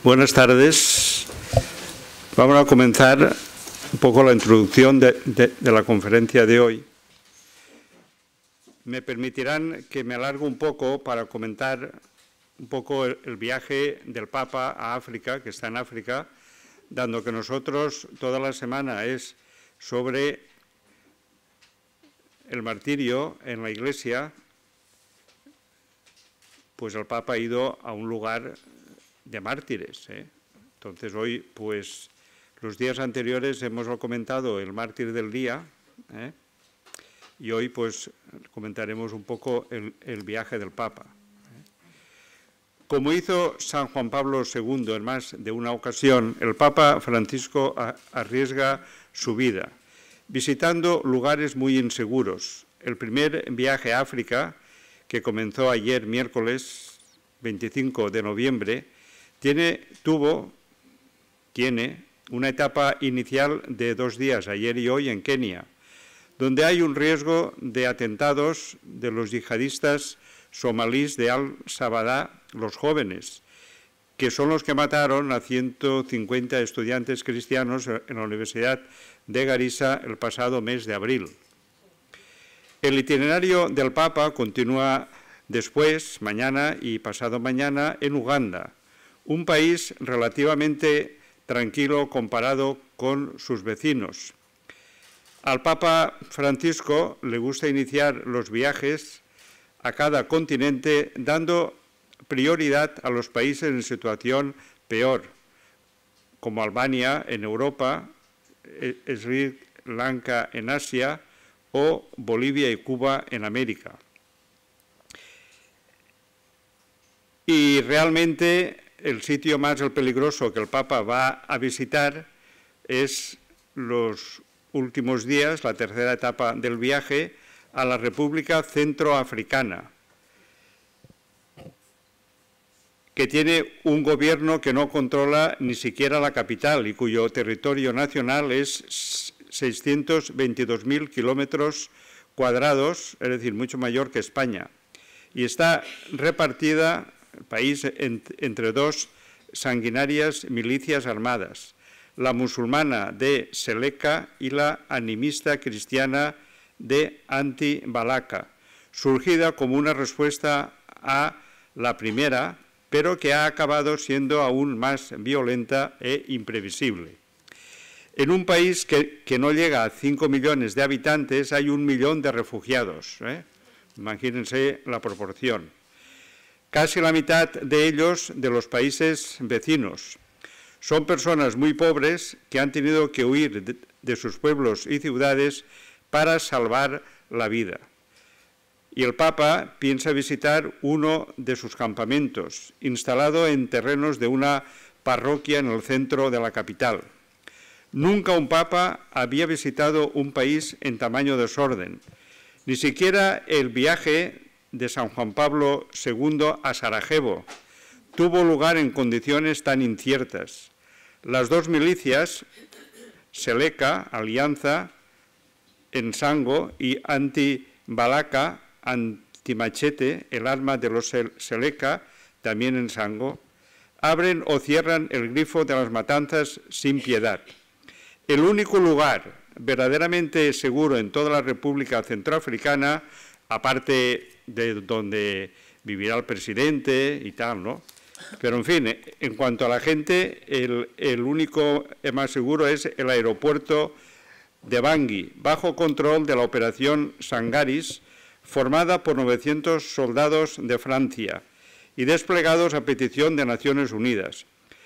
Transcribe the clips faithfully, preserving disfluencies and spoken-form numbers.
Buenas tardes. Vamos a comenzar un poco la introducción de, de, de la conferencia de hoy. Me permitirán que me alargue un poco para comentar un poco el, el viaje del Papa a África, que está en África, dando que nosotros toda la semana es sobre el martirio en la Iglesia, pues el Papa ha ido a un lugar de mártires, ¿eh? Entonces hoy, pues, los días anteriores hemos comentado el mártir del día, ¿eh? Y hoy, pues, comentaremos un poco el, el viaje del Papa. Como hizo San Juan Pablo segundo en más de una ocasión, el Papa Francisco arriesga su vida, visitando lugares muy inseguros. El primer viaje a África, que comenzó ayer, miércoles veinticinco de noviembre, tiene, tuvo, tiene una etapa inicial de dos días, ayer y hoy, en Kenia, donde hay un riesgo de atentados de los yihadistas somalíes de Al-Sabadá, los jóvenes, que son los que mataron a ciento cincuenta estudiantes cristianos en la Universidad de Garissa el pasado mes de abril. El itinerario del Papa continúa después, mañana y pasado mañana, en Uganda, un país relativamente tranquilo comparado con sus vecinos. Al Papa Francisco le gusta iniciar los viajes a cada continente dando prioridad a los países en situación peor, como Albania en Europa, Sri Lanka en Asia o Bolivia y Cuba en América. Y realmente el sitio más peligroso que el Papa va a visitar es los últimos días, la tercera etapa del viaje, a la República Centroafricana, que tiene un gobierno que no controla ni siquiera la capital y cuyo territorio nacional es seiscientos veintidós mil kilómetros cuadrados, es decir, mucho mayor que España, y está repartida el país en, entre dos sanguinarias milicias armadas, la musulmana de Seleka y la animista cristiana de Anti-Balaka, surgida como una respuesta a la primera, pero que ha acabado siendo aún más violenta e imprevisible. En un país que, que no llega a cinco millones de habitantes, hay un millón de refugiados, ¿eh? Imagínense la proporción. Casi la mitad de ellos de los países vecinos. Son personas muy pobres que han tenido que huir de, de sus pueblos y ciudades para salvar la vida. Y el Papa piensa visitar uno de sus campamentos, instalado en terrenos de una parroquia en el centro de la capital. Nunca un Papa había visitado un país en tamaño desorden. Ni siquiera el viaje de San Juan Pablo segundo a Sarajevo tuvo lugar en condiciones tan inciertas. Las dos milicias, Seleka, Alianza, en Sango, y Anti-Balaka, Antimachete, el arma de los Seleka, también en Sango, abren o cierran el grifo de las matanzas sin piedad. El único lugar verdaderamente seguro en toda la República Centroafricana, aparte de donde vivirá el presidente y tal, ¿no? Pero, en fin, en cuanto a la gente, el, el único más seguro es el aeropuerto de Bangui, bajo control de la operación Sangaris, formada por novecientos soldados de Francia y desplegados a petición de Naciones Unidas.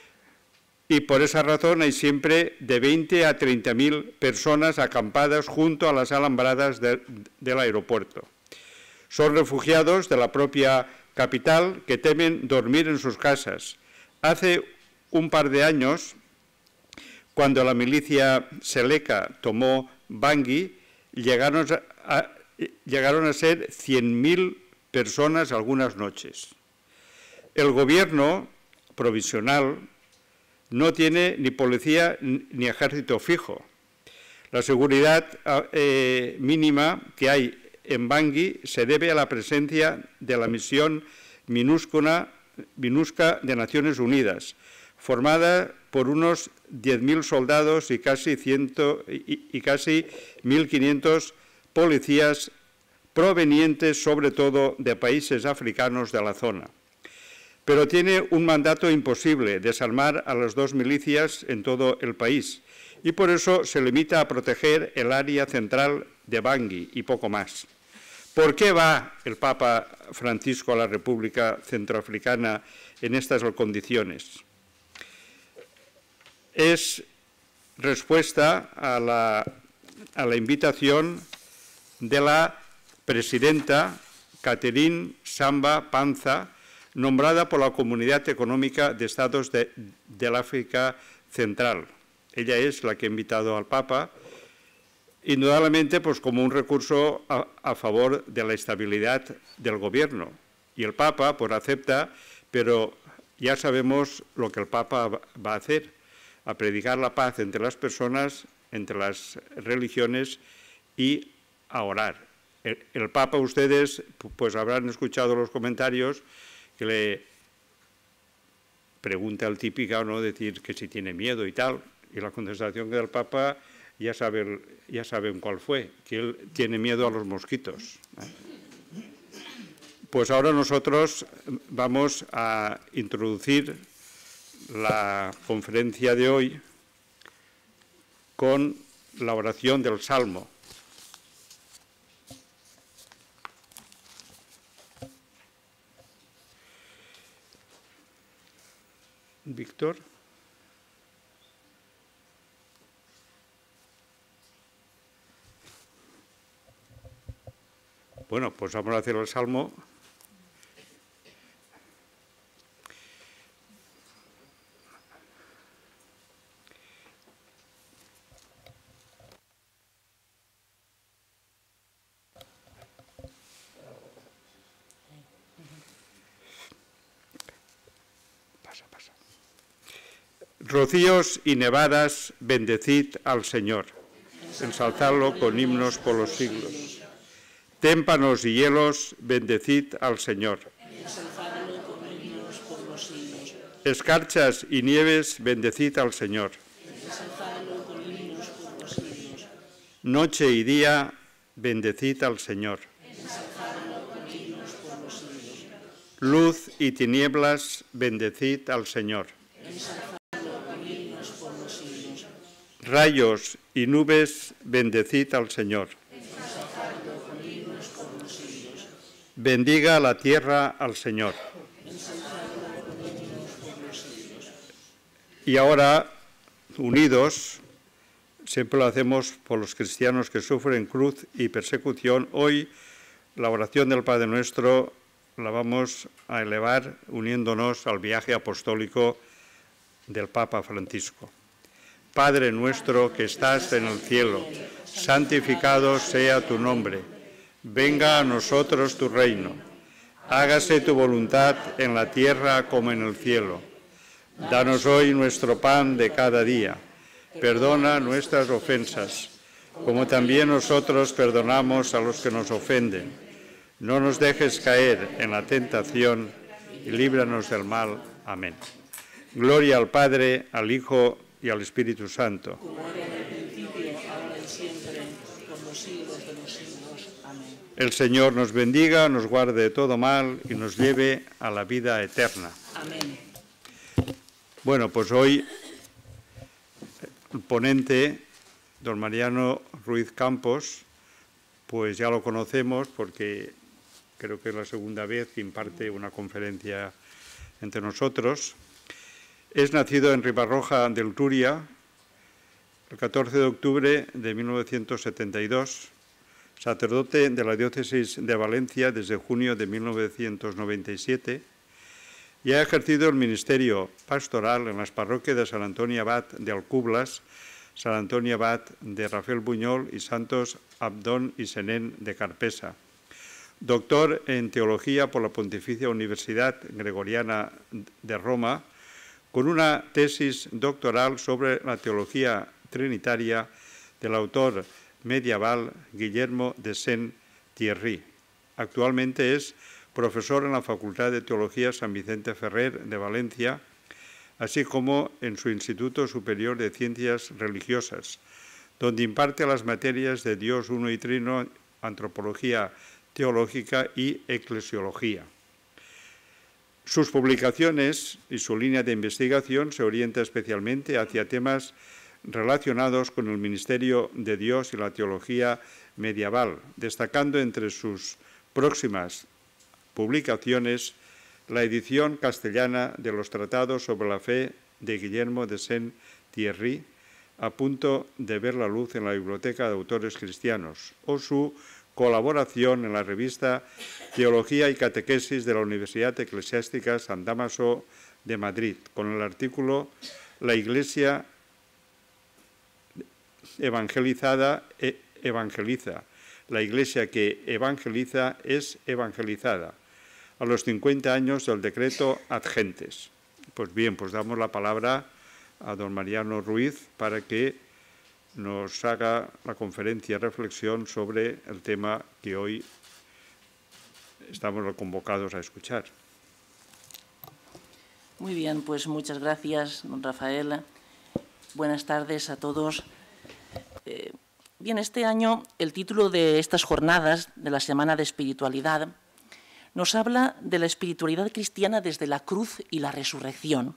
Y por esa razón hay siempre de veinte a treinta mil personas acampadas junto a las alambradas de, del aeropuerto. Son refugiados de la propia capital que temen dormir en sus casas. Hace un par de años, cuando la milicia Seleka tomó Bangui, llegaron a, llegaron a ser cien mil personas algunas noches. El gobierno provisional no tiene ni policía ni ejército fijo. La seguridad eh, mínima que hay en Bangui se debe a la presencia de la misión minúscula, MINUSCA de Naciones Unidas, formada por unos diez mil soldados y casi, ciento, y, y casi mil quinientos policías provenientes sobre todo de países africanos de la zona. Pero tiene un mandato imposible, desarmar a las dos milicias en todo el país, y por eso se limita a proteger el área central de Bangui y poco más. ¿Por qué va el Papa Francisco a la República Centroafricana en estas condiciones? Es respuesta a la, a la invitación de la presidenta Catherine Samba Panza, nombrada por la Comunidad Económica de Estados de, del África Central. Ella es la que ha invitado al Papa, indudablemente pues, como un recurso a, a favor de la estabilidad del gobierno. Y el Papa pues, acepta, pero ya sabemos lo que el Papa va a hacer, a predicar la paz entre las personas, entre las religiones y a orar. El, el Papa, ustedes pues habrán escuchado los comentarios que le pregunta al típico, ¿no?, decir que si tiene miedo y tal, y la contestación del Papa ya saben, ya saben cuál fue, que él tiene miedo a los mosquitos. Pues ahora nosotros vamos a introducir la conferencia de hoy con la oración del Salmo. Víctor. Bueno, pues vamos a hacer el Salmo. Pasa, pasa. Rocíos y nevadas, bendecid al Señor. Ensalzadlo con himnos por los siglos. Témpanos y hielos, bendecid al Señor. Escarchas y nieves, bendecid al Señor. Noche y día, bendecid al Señor. Luz y tinieblas, bendecid al Señor. Rayos y nubes, bendecid al Señor. Bendiga la tierra al Señor. Y ahora, unidos, siempre lo hacemos por los cristianos que sufren cruz y persecución. Hoy, la oración del Padre Nuestro la vamos a elevar uniéndonos al viaje apostólico del Papa Francisco. Padre nuestro que estás en el cielo, santificado sea tu nombre. Venga a nosotros tu reino. Hágase tu voluntad en la tierra como en el cielo. Danos hoy nuestro pan de cada día. Perdona nuestras ofensas, como también nosotros perdonamos a los que nos ofenden. No nos dejes caer en la tentación y líbranos del mal. Amén. Gloria al Padre, al Hijo y al Espíritu Santo. El Señor nos bendiga, nos guarde de todo mal y nos lleve a la vida eterna. Amén. Bueno, pues hoy el ponente, don Mariano Ruiz Campos, pues ya lo conocemos porque creo que es la segunda vez que imparte una conferencia entre nosotros. Es nacido en Ribarroja del Turia el catorce de octubre de mil novecientos setenta y dos, sacerdote de la diócesis de Valencia desde junio de mil novecientos noventa y siete y ha ejercido el ministerio pastoral en las parroquias de San Antonio Abad de Alcublas, San Antonio Abad de Rafael Buñol y Santos Abdón y Senén de Carpesa. Doctor en Teología por la Pontificia Universidad Gregoriana de Roma, con una tesis doctoral sobre la teología trinitaria del autor medieval Guillermo de Saint-Thierry. Actualmente es profesor en la Facultad de Teología San Vicente Ferrer de Valencia. así como en su Instituto Superior de Ciencias Religiosas, donde imparte las materias de Dios uno y trino, antropología teológica y eclesiología. Sus publicaciones y su línea de investigación se orienta especialmente hacia temas relacionados con el misterio de Dios y la teología medieval, destacando entre sus próximas publicaciones la edición castellana de los tratados sobre la fe de Guillermo de Saint-Thierry, a punto de ver la luz en la Biblioteca de Autores Cristianos, o su colaboración en la revista Teología y Catequesis de la Universidad Eclesiástica San Dámaso de Madrid, con el artículo La Iglesia evangelizada e evangeliza. La Iglesia que evangeliza es evangelizada, a los cincuenta años del decreto Ad Gentes. Pues bien, pues damos la palabra a don Mariano Ruiz para que nos haga la conferencia reflexión sobre el tema que hoy estamos convocados a escuchar. Muy bien, pues muchas gracias, don Rafael. Buenas tardes a todos. Eh, bien, este año el título de estas jornadas de la Semana de Espiritualidad nos habla de la espiritualidad cristiana desde la cruz y la resurrección.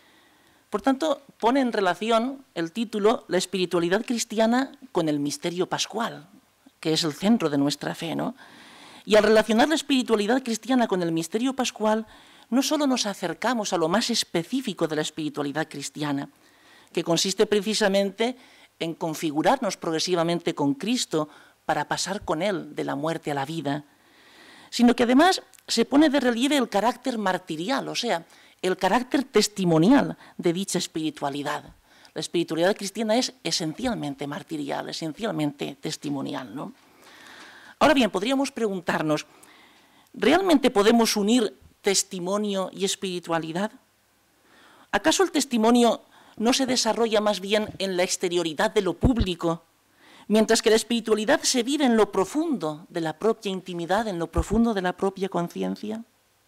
Por tanto, pone en relación el título la espiritualidad cristiana con el misterio pascual, que es el centro de nuestra fe, ¿no? Y al relacionar la espiritualidad cristiana con el misterio pascual, no solo nos acercamos a lo más específico de la espiritualidad cristiana, que consiste precisamente en configurarnos progresivamente con Cristo para pasar con Él de la muerte a la vida, sino que además se pone de relieve el carácter martirial, o sea, el carácter testimonial de dicha espiritualidad. La espiritualidad cristiana es esencialmente martirial, esencialmente testimonial, ¿no? Ahora bien, podríamos preguntarnos, ¿realmente podemos unir testimonio y espiritualidad? ¿Acaso el testimonio no se desarrolla más bien en la exterioridad de lo público, mientras que la espiritualidad se vive en lo profundo de la propia intimidad, en lo profundo de la propia conciencia?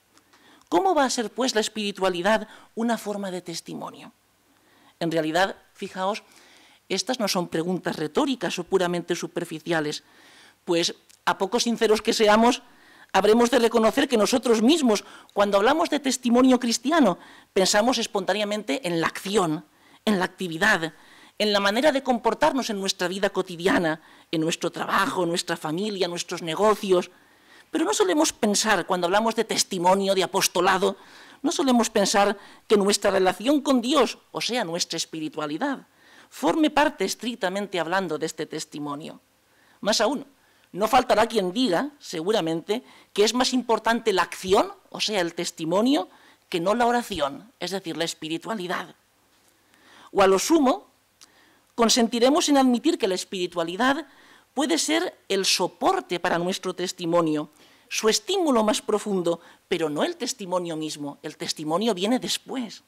¿Cómo va a ser, pues, la espiritualidad una forma de testimonio? En realidad, fijaos, estas no son preguntas retóricas o puramente superficiales, pues, a poco sinceros que seamos, habremos de reconocer que nosotros mismos, cuando hablamos de testimonio cristiano, pensamos espontáneamente en la acción, en la actividad, en la manera de comportarnos en nuestra vida cotidiana, en nuestro trabajo, en nuestra familia, en nuestros negocios. Pero no solemos pensar, cuando hablamos de testimonio, de apostolado, no solemos pensar que nuestra relación con Dios, o sea, nuestra espiritualidad, forme parte estrictamente hablando de este testimonio. Más aún, no faltará quien diga, seguramente, que es más importante la acción, o sea, el testimonio, que no la oración, es decir, la espiritualidad. O a lo sumo, consentiremos en admitir que la espiritualidad puede ser el soporte para nuestro testimonio, su estímulo más profundo, pero no el testimonio mismo. El testimonio viene después.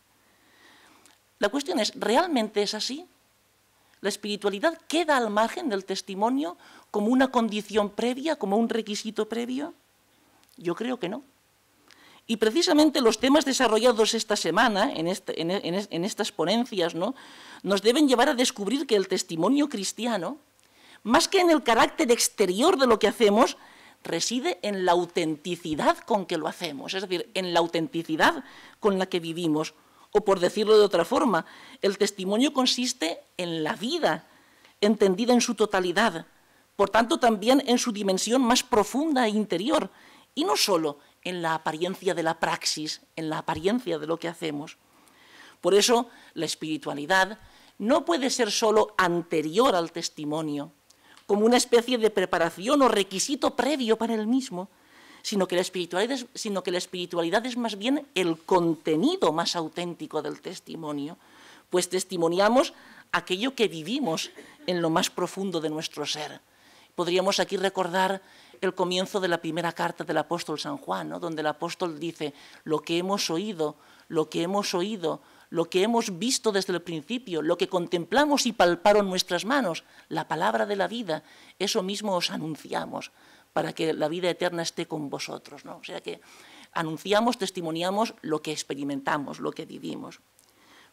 La cuestión es, ¿realmente es así? ¿La espiritualidad queda al margen del testimonio como una condición previa, como un requisito previo? Yo creo que no. Y precisamente los temas desarrollados esta semana, en, este, en, en, en estas ponencias, ¿no?, nos deben llevar a descubrir que el testimonio cristiano, más que en el carácter exterior de lo que hacemos, reside en la autenticidad con que lo hacemos, es decir, en la autenticidad con la que vivimos. O por decirlo de otra forma, el testimonio consiste en la vida, entendida en su totalidad, por tanto también en su dimensión más profunda e interior, y no solo en la apariencia de la praxis, en la apariencia de lo que hacemos. Por eso, la espiritualidad no puede ser solo anterior al testimonio, como una especie de preparación o requisito previo para el mismo, sino que la espiritualidad es, sino que la espiritualidad es más bien el contenido más auténtico del testimonio, pues testimoniamos aquello que vivimos en lo más profundo de nuestro ser. Podríamos aquí recordar el comienzo de la primera carta del apóstol San Juan, ¿no?, donde el apóstol dice, lo que hemos oído, lo que hemos oído, lo que hemos visto desde el principio, lo que contemplamos y palparon nuestras manos, la palabra de la vida, eso mismo os anunciamos, para que la vida eterna esté con vosotros, ¿no? O sea que anunciamos, testimoniamos lo que experimentamos, lo que vivimos.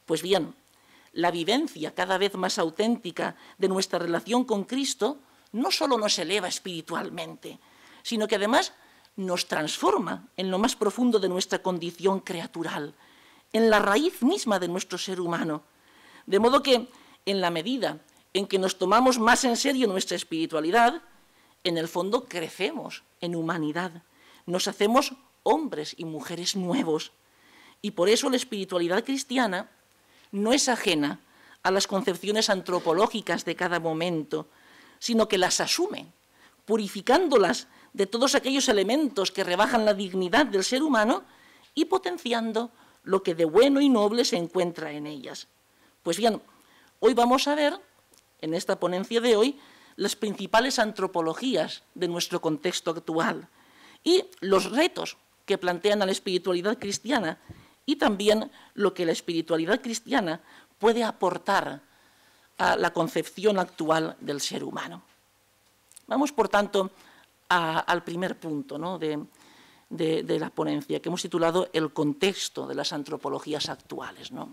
Pues bien, la vivencia cada vez más auténtica de nuestra relación con Cristo no solo nos eleva espiritualmente, sino que además nos transforma en lo más profundo de nuestra condición creatural, en la raíz misma de nuestro ser humano. De modo que, en la medida en que nos tomamos más en serio nuestra espiritualidad, en el fondo crecemos en humanidad, nos hacemos hombres y mujeres nuevos. Y por eso la espiritualidad cristiana no es ajena a las concepciones antropológicas de cada momento, sino que las asume, purificándolas de todos aquellos elementos que rebajan la dignidad del ser humano y potenciando lo que de bueno y noble se encuentra en ellas. Pues bien, hoy vamos a ver, en esta ponencia de hoy, las principales antropologías de nuestro contexto actual y los retos que plantean a la espiritualidad cristiana y también lo que la espiritualidad cristiana puede aportar a la concepción actual del ser humano. Vamos, por tanto, a, al primer punto, ¿no?, de, de, de la ponencia, que hemos titulado El contexto de las antropologías actuales, ¿no?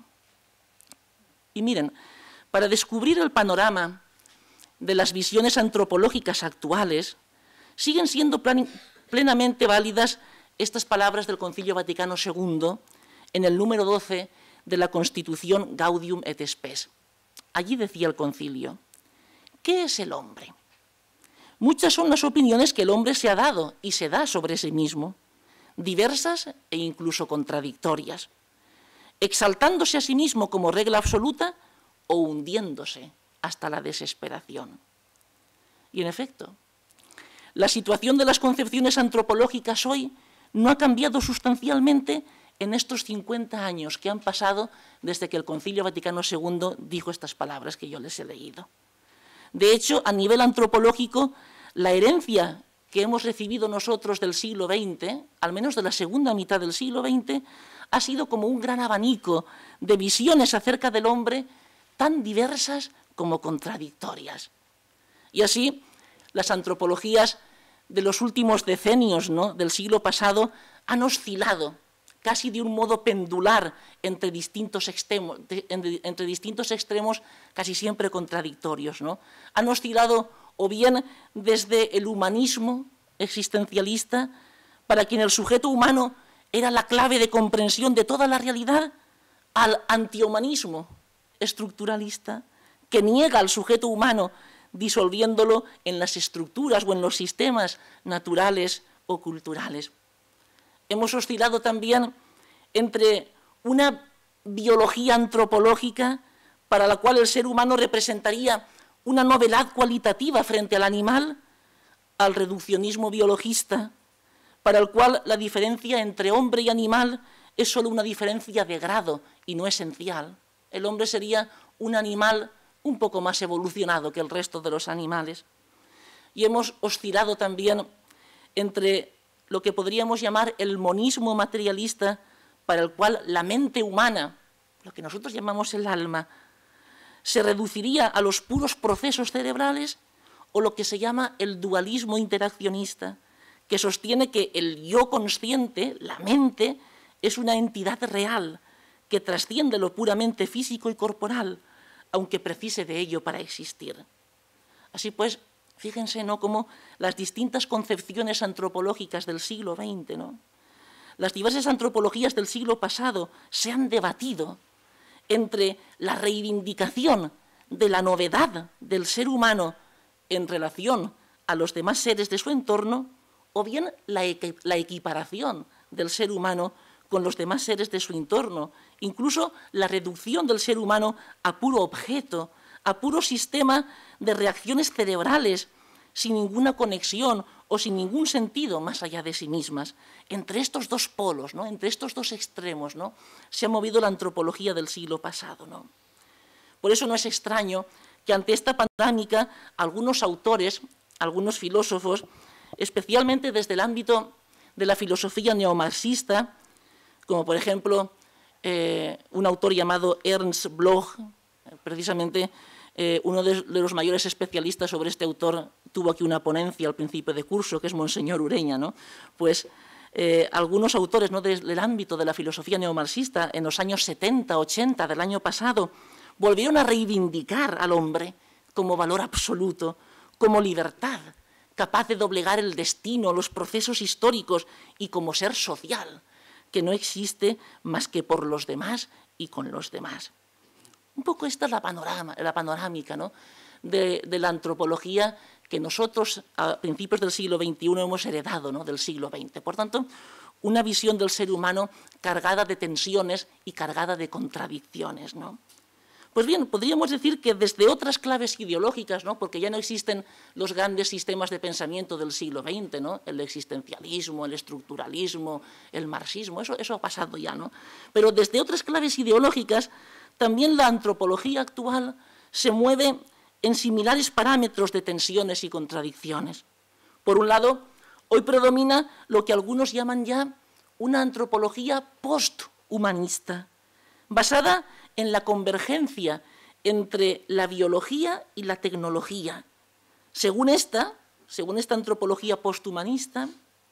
Y miren, para descubrir el panorama de las visiones antropológicas actuales, siguen siendo plan, plenamente válidas estas palabras del Concilio Vaticano segundo en el número doce de la Constitución Gaudium et Spes. Allí decía el concilio: ¿qué es el hombre? Muchas son las opiniones que el hombre se ha dado y se da sobre sí mismo, diversas e incluso contradictorias, exaltándose a sí mismo como regla absoluta o hundiéndose hasta la desesperación. Y en efecto, la situación de las concepciones antropológicas hoy no ha cambiado sustancialmente en estos cincuenta años que han pasado desde que el Concilio Vaticano segundo dijo estas palabras que yo les he leído. De hecho, a nivel antropológico, la herencia que hemos recibido nosotros del siglo veinte, al menos de la segunda mitad del siglo veinte, ha sido como un gran abanico de visiones acerca del hombre tan diversas como contradictorias. Y así, las antropologías de los últimos decenios, ¿no?, del siglo pasado han oscilado casi de un modo pendular entre distintos extremos, de, entre, entre distintos extremos casi siempre contradictorios, ¿no? Han oscilado o bien desde el humanismo existencialista, para quien el sujeto humano era la clave de comprensión de toda la realidad, al antihumanismo estructuralista, que niega al sujeto humano disolviéndolo en las estructuras o en los sistemas naturales o culturales. Hemos oscilado también entre una biología antropológica para la cual el ser humano representaría una novedad cualitativa frente al animal, al reduccionismo biologista, para el cual la diferencia entre hombre y animal es solo una diferencia de grado y no esencial. El hombre sería un animal un poco más evolucionado que el resto de los animales. Y hemos oscilado también entre lo que podríamos llamar el monismo materialista, para el cual la mente humana, lo que nosotros llamamos el alma, se reduciría a los puros procesos cerebrales, o lo que se llama el dualismo interaccionista, que sostiene que el yo consciente, la mente, es una entidad real que trasciende lo puramente físico y corporal, aunque precise de ello para existir. Así pues, fíjense, ¿no?, cómo las distintas concepciones antropológicas del siglo veinte, ¿no?, las diversas antropologías del siglo pasado se han debatido entre la reivindicación de la novedad del ser humano en relación a los demás seres de su entorno, o bien la, equi- la equiparación del ser humano con los demás seres de su entorno, incluso la reducción del ser humano a puro objeto, a puro sistema de reacciones cerebrales, sin ninguna conexión o sin ningún sentido más allá de sí mismas. Entre estos dos polos, ¿no?, entre estos dos extremos, ¿no?, se ha movido la antropología del siglo pasado, ¿no? Por eso no es extraño que ante esta panorámica algunos autores, algunos filósofos, especialmente desde el ámbito de la filosofía neomarxista, como por ejemplo eh, un autor llamado Ernst Bloch, precisamente eh, uno de, de los mayores especialistas sobre este autor tuvo aquí una ponencia al principio de curso, que es Monseñor Ureña, ¿no? Pues Eh, algunos autores, ¿no?, del, del ámbito de la filosofía neomarxista en los años setenta, ochenta del año pasado volvieron a reivindicar al hombre como valor absoluto, como libertad, capaz de doblegar el destino, los procesos históricos y como ser social, que no existe más que por los demás y con los demás. Un poco esta es la, panorama, la panorámica, ¿no?, de, de la antropología que nosotros a principios del siglo veintiuno hemos heredado, ¿no?, del siglo veinte. Por tanto, una visión del ser humano cargada de tensiones y cargada de contradicciones, ¿no? Pues bien, podríamos decir que desde otras claves ideológicas, ¿no?, porque ya no existen los grandes sistemas de pensamiento del siglo veinte, ¿no?, el existencialismo, el estructuralismo, el marxismo, eso, eso ha pasado ya, ¿no? Pero desde otras claves ideológicas, también la antropología actual se mueve en similares parámetros de tensiones y contradicciones. Por un lado, hoy predomina lo que algunos llaman ya una antropología posthumanista, basada en la convergencia entre la biología y la tecnología. Según esta, según esta antropología posthumanista,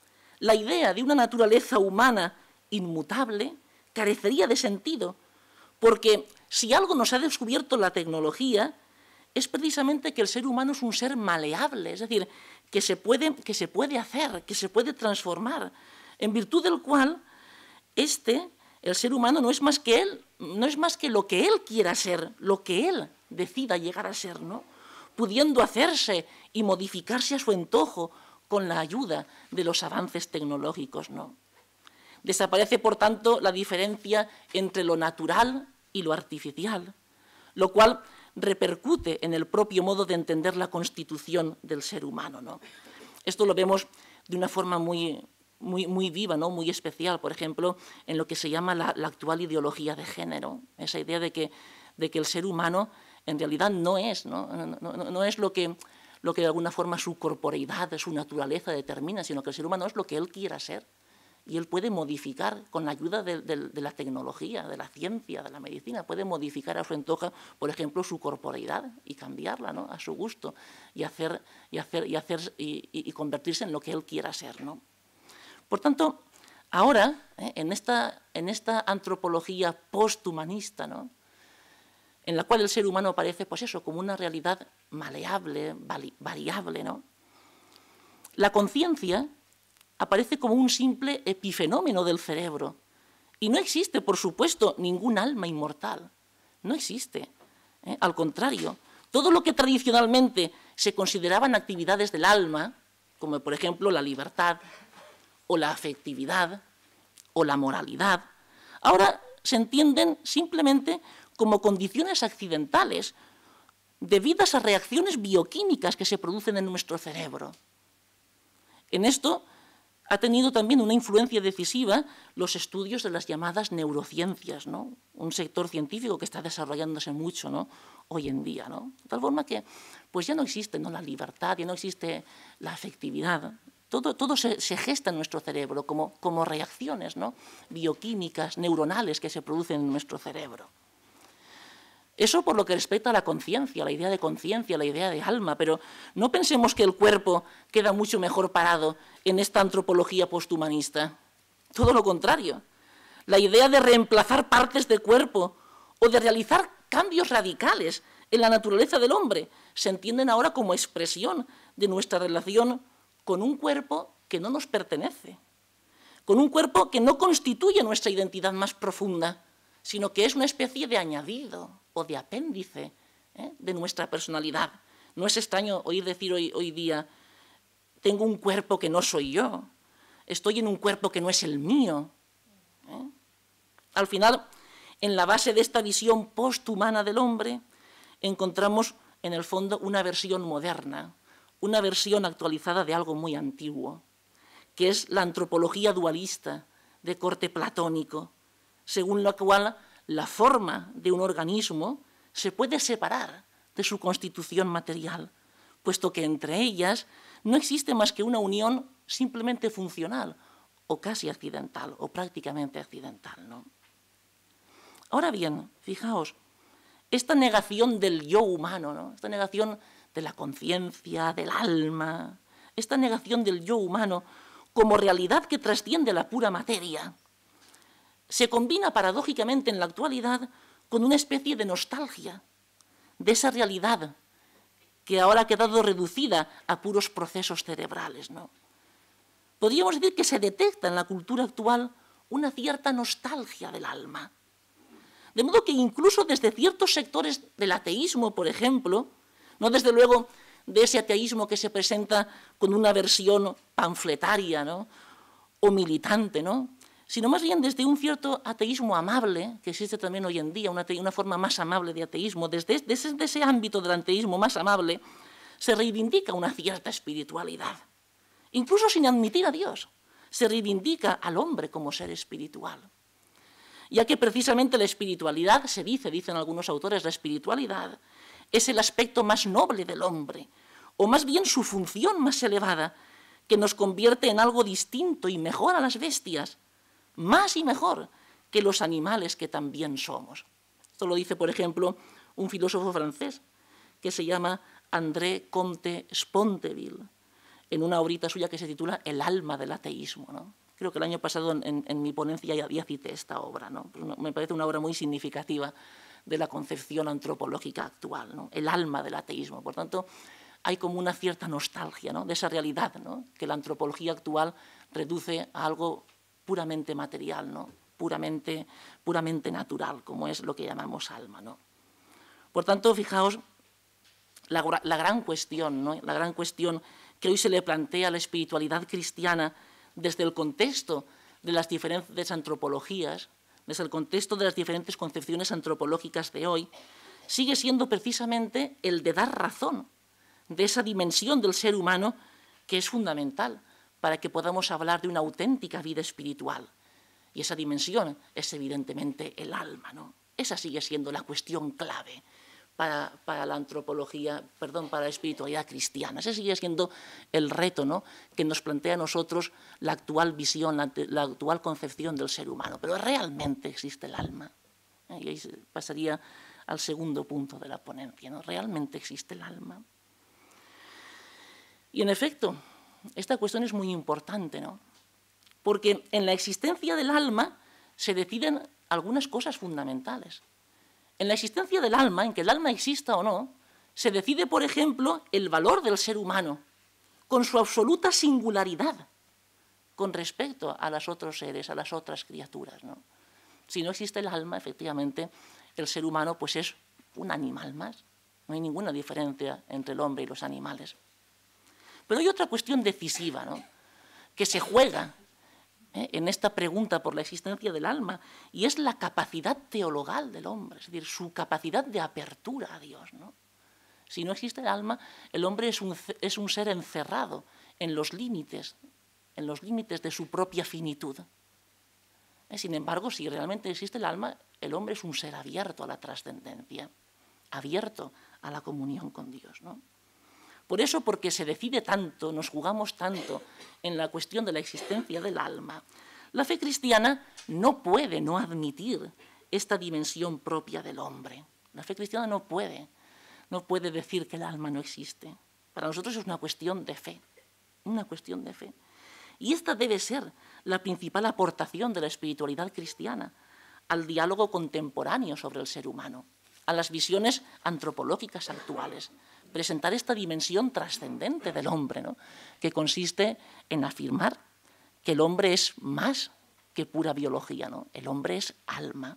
la idea de una naturaleza humana inmutable carecería de sentido, porque si algo nos ha descubierto la tecnología, es precisamente que el ser humano es un ser maleable, es decir, que se puede, que se puede hacer, que se puede transformar, en virtud del cual este, el ser humano, no es más que él, no es más que lo que él quiera ser, lo que él decida llegar a ser, ¿no?, pudiendo hacerse y modificarse a su antojo con la ayuda de los avances tecnológicos, ¿no? Desaparece, por tanto, la diferencia entre lo natural y lo artificial, lo cual repercute en el propio modo de entender la constitución del ser humano, ¿no? Esto lo vemos de una forma muy, muy, muy viva, ¿no?, muy especial, por ejemplo, en lo que se llama la, la actual ideología de género, esa idea de que, de que el ser humano en realidad no es, ¿no? No, no, no es lo que, lo que de alguna forma su corporeidad, su naturaleza determina, sino que el ser humano es lo que él quiera ser. Y él puede modificar, con la ayuda de, de, de la tecnología, de la ciencia, de la medicina, puede modificar a su antojo, por ejemplo, su corporeidad y cambiarla, ¿no?, a su gusto y, hacer, y, hacer, y, hacer, y, y convertirse en lo que él quiera ser, ¿no? Por tanto, ahora, ¿eh?, en, esta, en esta antropología posthumanista, ¿no?, en la cual el ser humano aparece, pues eso, como una realidad maleable, variable, ¿no?, la conciencia aparece como un simple epifenómeno del cerebro. Y no existe, por supuesto, ningún alma inmortal. No existe. ¿eh? Al contrario, todo lo que tradicionalmente se consideraban actividades del alma, como por ejemplo la libertad, o la afectividad, o la moralidad, ahora se entienden simplemente como condiciones accidentales debidas a reacciones bioquímicas que se producen en nuestro cerebro. En esto ha tenido también una influencia decisiva los estudios de las llamadas neurociencias, ¿no?, un sector científico que está desarrollándose mucho, ¿no?, hoy en día, ¿no?, de tal forma que pues ya no existe, ¿no?, la libertad, ya no existe la afectividad. Todo, todo se, se gesta en nuestro cerebro como, como reacciones, ¿no?, bioquímicas, neuronales que se producen en nuestro cerebro. Eso por lo que respecta a la conciencia, la idea de conciencia, la idea de alma, pero no pensemos que el cuerpo queda mucho mejor parado en esta antropología posthumanista. Todo lo contrario. La idea de reemplazar partes del cuerpo o de realizar cambios radicales en la naturaleza del hombre se entienden ahora como expresión de nuestra relación con un cuerpo que no nos pertenece, con un cuerpo que no constituye nuestra identidad más profunda, sino que es una especie de añadido o de apéndice ¿eh? de nuestra personalidad. No es extraño oír decir hoy, hoy día, tengo un cuerpo que no soy yo, estoy en un cuerpo que no es el mío. ¿eh? Al final, en la base de esta visión posthumana del hombre, encontramos en el fondo una versión moderna, una versión actualizada de algo muy antiguo, que es la antropología dualista de corte platónico, según la cual la forma de un organismo se puede separar de su constitución material, puesto que entre ellas no existe más que una unión simplemente funcional o casi accidental, o prácticamente accidental, ¿no? Ahora bien, fijaos, esta negación del yo humano, ¿no?, esta negación de la conciencia, del alma, esta negación del yo humano como realidad que trasciende la pura materia, se combina paradójicamente en la actualidad con una especie de nostalgia de esa realidad que ahora ha quedado reducida a puros procesos cerebrales, ¿no? Podríamos decir que se detecta en la cultura actual una cierta nostalgia del alma. De modo que incluso desde ciertos sectores del ateísmo, por ejemplo, no desde luego de ese ateísmo que se presenta con una versión panfletaria, ¿no?, o militante, ¿no?, sino más bien desde un cierto ateísmo amable, que existe también hoy en día, una, una forma más amable de ateísmo, desde, desde, desde ese ámbito del ateísmo más amable, se reivindica una cierta espiritualidad. Incluso sin admitir a Dios, se reivindica al hombre como ser espiritual. Ya que precisamente la espiritualidad, se dice, dicen algunos autores, la espiritualidad es el aspecto más noble del hombre, o más bien su función más elevada, que nos convierte en algo distinto y mejor a las bestias, más y mejor que los animales que también somos. Esto lo dice, por ejemplo, un filósofo francés que se llama André Comte Sponteville, en una obrita suya que se titula El alma del ateísmo, ¿no? Creo que el año pasado en, en, en mi ponencia ya, ya cité esta obra, ¿no? Me parece una obra muy significativa de la concepción antropológica actual, ¿no? El alma del ateísmo. Por tanto, hay como una cierta nostalgia, ¿no?, de esa realidad, ¿no?, que la antropología actual reduce a algo puramente material, ¿no?, puramente, puramente natural, como es lo que llamamos alma, ¿no? Por tanto, fijaos, la, la gran cuestión, ¿no?, la gran cuestión que hoy se le plantea a la espiritualidad cristiana desde el contexto de las diferentes antropologías, desde el contexto de las diferentes concepciones antropológicas de hoy, sigue siendo precisamente el de dar razón de esa dimensión del ser humano que es fundamental para que podamos hablar de una auténtica vida espiritual. Y esa dimensión es evidentemente el alma, ¿no? Esa sigue siendo la cuestión clave para, para la antropología, perdón, para la espiritualidad cristiana. Ese sigue siendo el reto, ¿no?, que nos plantea a nosotros la actual visión, la, la actual concepción del ser humano. Pero ¿realmente existe el alma? Y ahí pasaría al segundo punto de la ponencia, ¿no? ¿Realmente existe el alma? Y en efecto, esta cuestión es muy importante, ¿no?, porque en la existencia del alma se deciden algunas cosas fundamentales. En la existencia del alma, en que el alma exista o no, se decide, por ejemplo, el valor del ser humano, con su absoluta singularidad con respecto a los otros seres, a las otras criaturas, ¿no? Si no existe el alma, efectivamente, el ser humano pues es un animal más. No hay ninguna diferencia entre el hombre y los animales. Pero hay otra cuestión decisiva, ¿no?, que se juega ¿eh? en esta pregunta por la existencia del alma, y es la capacidad teologal del hombre, es decir, su capacidad de apertura a Dios, ¿no? Si no existe el alma, el hombre es un, es un ser encerrado en los límites, en los límites de su propia finitud. ¿Eh? Sin embargo, si realmente existe el alma, el hombre es un ser abierto a la trascendencia, abierto a la comunión con Dios, ¿no? Por eso, porque se decide tanto, nos jugamos tanto en la cuestión de la existencia del alma, la fe cristiana no puede no admitir esta dimensión propia del hombre. La fe cristiana no puede, no puede decir que el alma no existe. Para nosotros es una cuestión de fe, una cuestión de fe. Y esta debe ser la principal aportación de la espiritualidad cristiana al diálogo contemporáneo sobre el ser humano, a las visiones antropológicas actuales. Presentar esta dimensión trascendente del hombre, ¿no?, que consiste en afirmar que el hombre es más que pura biología, ¿no? El hombre es alma.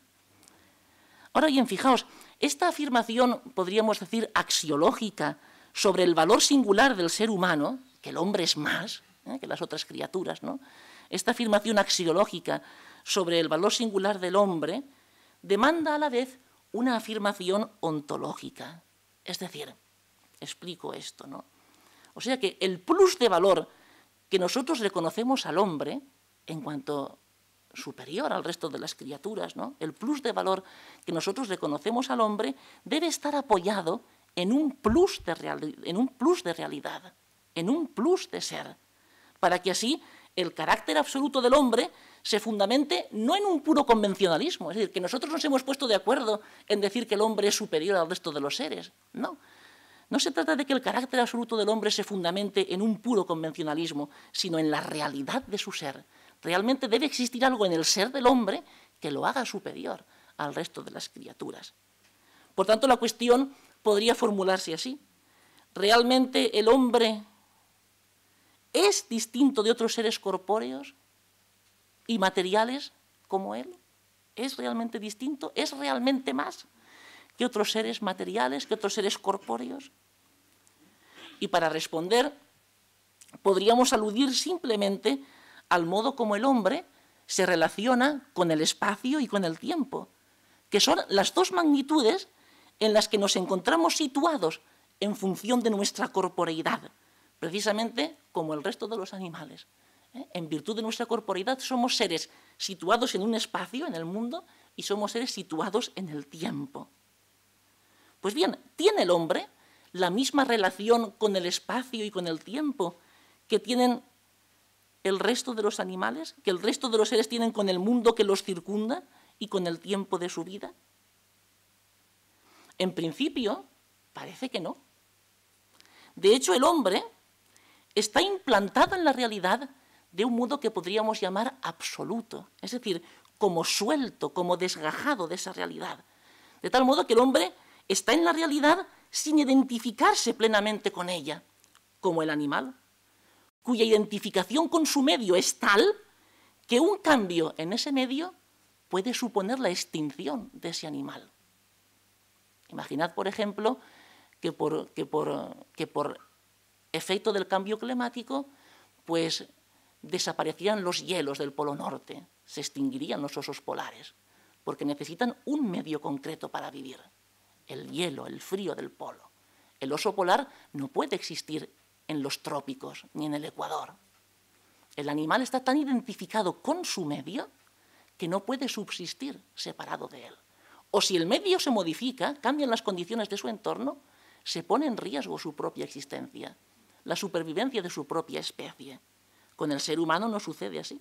Ahora bien, fijaos, esta afirmación, podríamos decir, axiológica sobre el valor singular del ser humano, que el hombre es más ¿eh? que las otras criaturas, ¿no?, esta afirmación axiológica sobre el valor singular del hombre demanda a la vez una afirmación ontológica. Es decir, explico esto, ¿no? O sea que el plus de valor que nosotros reconocemos al hombre en cuanto superior al resto de las criaturas, ¿no?, el plus de valor que nosotros reconocemos al hombre debe estar apoyado en un plus de, reali- en un plus de realidad, en un plus de ser, para que así el carácter absoluto del hombre se fundamente no en un puro convencionalismo, es decir, que nosotros nos hemos puesto de acuerdo en decir que el hombre es superior al resto de los seres, no, No se trata de que el carácter absoluto del hombre se fundamente en un puro convencionalismo, sino en la realidad de su ser. Realmente debe existir algo en el ser del hombre que lo haga superior al resto de las criaturas. Por tanto, la cuestión podría formularse así. ¿Realmente el hombre es distinto de otros seres corpóreos y materiales como él? ¿Es realmente distinto? ¿Es realmente más que otros seres materiales, que otros seres corpóreos? Y para responder, podríamos aludir simplemente al modo como el hombre se relaciona con el espacio y con el tiempo, que son las dos magnitudes en las que nos encontramos situados en función de nuestra corporeidad, precisamente como el resto de los animales. ¿Eh? En virtud de nuestra corporeidad somos seres situados en un espacio, en el mundo, y somos seres situados en el tiempo. Pues bien, ¿tiene el hombre la misma relación con el espacio y con el tiempo que tienen el resto de los animales, que el resto de los seres tienen con el mundo que los circunda y con el tiempo de su vida? En principio, parece que no. De hecho, el hombre está implantado en la realidad de un modo que podríamos llamar absoluto, es decir, como suelto, como desgajado de esa realidad. De tal modo que el hombre está en la realidad sin identificarse plenamente con ella, como el animal, cuya identificación con su medio es tal que un cambio en ese medio puede suponer la extinción de ese animal. Imaginad, por ejemplo, que por, que por, que por efecto del cambio climático, pues desaparecieran los hielos del Polo Norte, se extinguirían los osos polares, porque necesitan un medio concreto para vivir, el hielo, el frío del polo. El oso polar no puede existir en los trópicos ni en el Ecuador. El animal está tan identificado con su medio que no puede subsistir separado de él. O si el medio se modifica, cambian las condiciones de su entorno, se pone en riesgo su propia existencia, la supervivencia de su propia especie. Con el ser humano no sucede así.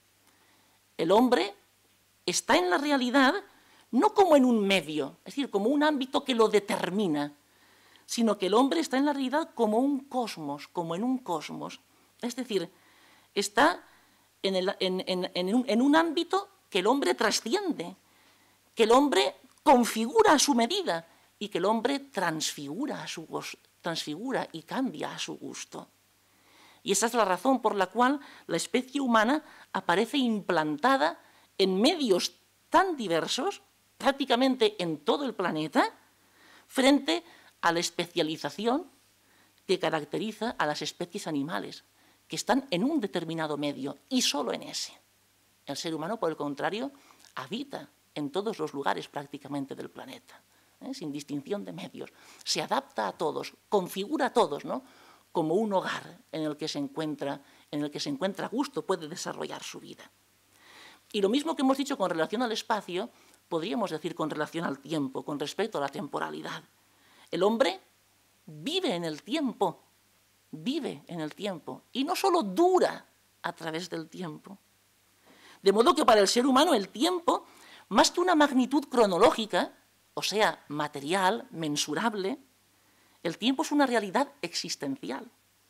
El hombre está en la realidad no como en un medio, es decir, como un ámbito que lo determina, sino que el hombre está en la realidad como un cosmos, como en un cosmos. Es decir, está en, el, en, en, en, un, en un ámbito que el hombre trasciende, que el hombre configura a su medida y que el hombre transfigura, a su, transfigura y cambia a su gusto. Y esa es la razón por la cual la especie humana aparece implantada en medios tan diversos, prácticamente en todo el planeta, frente a la especialización que caracteriza a las especies animales, que están en un determinado medio y solo en ese. El ser humano, por el contrario, habita en todos los lugares prácticamente del planeta, ¿eh? sin distinción de medios. Se adapta a todos, configura a todos, ¿no? como un hogar en el que se encuentra, en el que se encuentra a gusto, puede desarrollar su vida. Y lo mismo que hemos dicho con relación al espacio, podríamos decir con relación al tiempo, con respecto a la temporalidad. El hombre vive en el tiempo, vive en el tiempo, y no solo dura a través del tiempo. De modo que para el ser humano el tiempo, más que una magnitud cronológica, o sea, material, mensurable, el tiempo es una realidad existencial.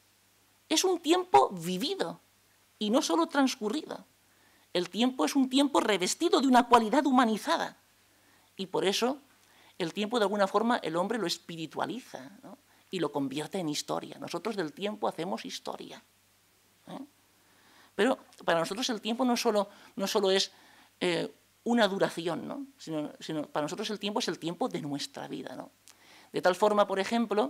Es un tiempo vivido y no solo transcurrido. El tiempo es un tiempo revestido de una cualidad humanizada. Y por eso el tiempo, de alguna forma, el hombre lo espiritualiza, ¿no? y lo convierte en historia. Nosotros del tiempo hacemos historia. ¿eh? Pero para nosotros el tiempo no solo, no solo es eh, una duración, ¿no? sino, sino para nosotros el tiempo es el tiempo de nuestra vida, ¿no? De tal forma, por ejemplo,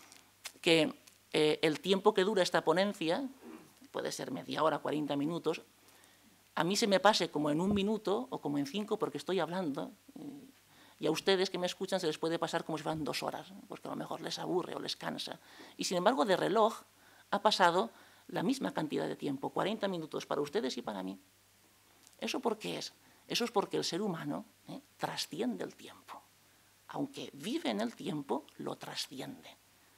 que eh, el tiempo que dura esta ponencia, puede ser media hora, cuarenta minutos, a mí se me pase como en un minuto o como en cinco porque estoy hablando, y a ustedes que me escuchan se les puede pasar como si fueran dos horas, porque a lo mejor les aburre o les cansa. Y sin embargo, de reloj ha pasado la misma cantidad de tiempo, cuarenta minutos para ustedes y para mí. ¿Eso por qué es? Eso es porque el ser humano ¿eh? trasciende el tiempo. Aunque vive en el tiempo, lo trasciende.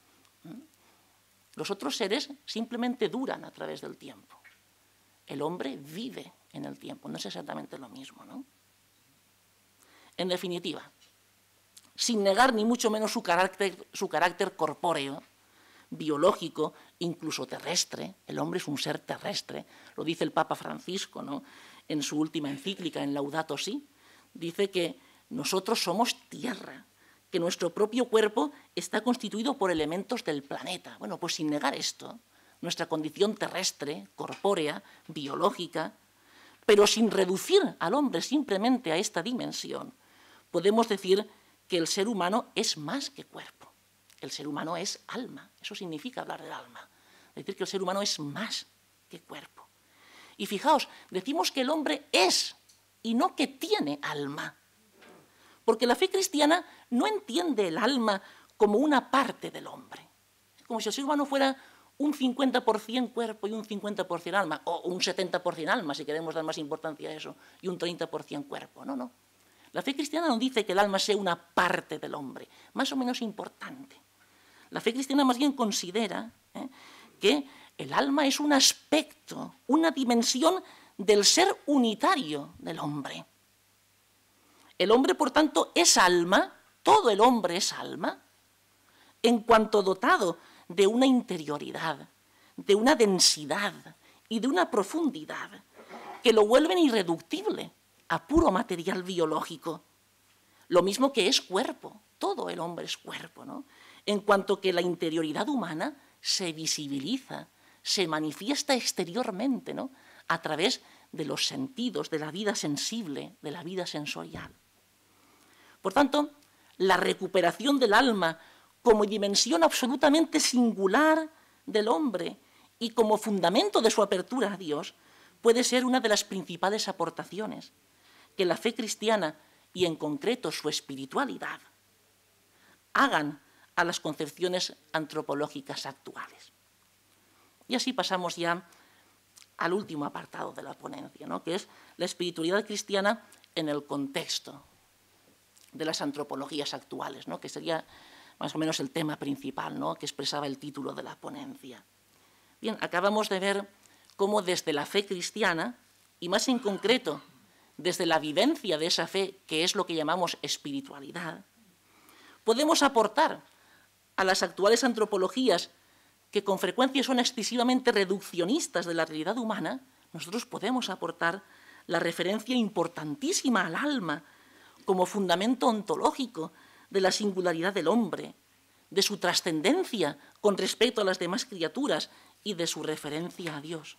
Los otros seres simplemente duran a través del tiempo. El hombre vive en el tiempo, no es exactamente lo mismo, ¿no? En definitiva, sin negar ni mucho menos su carácter, su carácter corpóreo, biológico, incluso terrestre. El hombre es un ser terrestre, lo dice el Papa Francisco, ¿no?, en su última encíclica, en Laudato Si. Dice que nosotros somos tierra, que nuestro propio cuerpo está constituido por elementos del planeta. Bueno, pues sin negar esto, nuestra condición terrestre, corpórea, biológica, pero sin reducir al hombre simplemente a esta dimensión, podemos decir que el ser humano es más que cuerpo. El ser humano es alma. Eso significa hablar del alma. Es decir, que el ser humano es más que cuerpo. Y fijaos, decimos que el hombre es y no que tiene alma. Porque la fe cristiana no entiende el alma como una parte del hombre. Como si el ser humano fuera un cincuenta por cien cuerpo y un cincuenta por cien alma, o un setenta por cien alma, si queremos dar más importancia a eso, y un treinta por cien cuerpo. No, no. La fe cristiana no dice que el alma sea una parte del hombre, más o menos importante. La fe cristiana más bien considera ¿eh? que el alma es un aspecto, una dimensión del ser unitario del hombre. El hombre, por tanto, es alma, todo el hombre es alma, en cuanto dotado de una interioridad, de una densidad y de una profundidad que lo vuelven irreductible a puro material biológico. Lo mismo que es cuerpo, todo el hombre es cuerpo, ¿no?, en cuanto que la interioridad humana se visibiliza, se manifiesta exteriormente, ¿no?, a través de los sentidos, de la vida sensible, de la vida sensorial. Por tanto, la recuperación del alma como dimensión absolutamente singular del hombre y como fundamento de su apertura a Dios puede ser una de las principales aportaciones que la fe cristiana y en concreto su espiritualidad hagan a las concepciones antropológicas actuales. Y así pasamos ya al último apartado de la ponencia, ¿no?, que es la espiritualidad cristiana en el contexto de las antropologías actuales, ¿no?, que sería más o menos el tema principal, ¿no?, que expresaba el título de la ponencia. Bien, acabamos de ver cómo desde la fe cristiana, y más en concreto desde la vivencia de esa fe, que es lo que llamamos espiritualidad, podemos aportar a las actuales antropologías, que con frecuencia son excesivamente reduccionistas de la realidad humana, nosotros podemos aportar la referencia importantísima al alma como fundamento ontológico de la singularidad del hombre, de su trascendencia con respecto a las demás criaturas y de su referencia a Dios.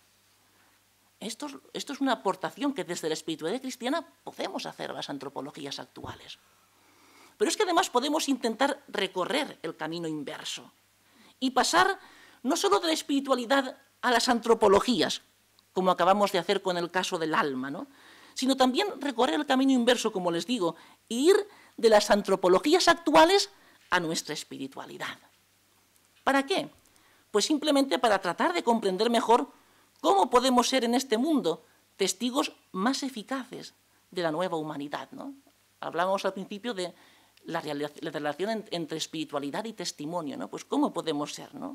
Esto, esto es una aportación que desde la espiritualidad cristiana podemos hacer a las antropologías actuales. Pero es que además podemos intentar recorrer el camino inverso y pasar no solo de la espiritualidad a las antropologías, como acabamos de hacer con el caso del alma, ¿no?, sino también recorrer el camino inverso, como les digo, e ir de las antropologías actuales a nuestra espiritualidad. ¿Para qué? Pues simplemente para tratar de comprender mejor cómo podemos ser en este mundo testigos más eficaces de la nueva humanidad, ¿no? Hablábamos al principio de la, la relación entre espiritualidad y testimonio, ¿no? Pues cómo podemos ser, ¿no?,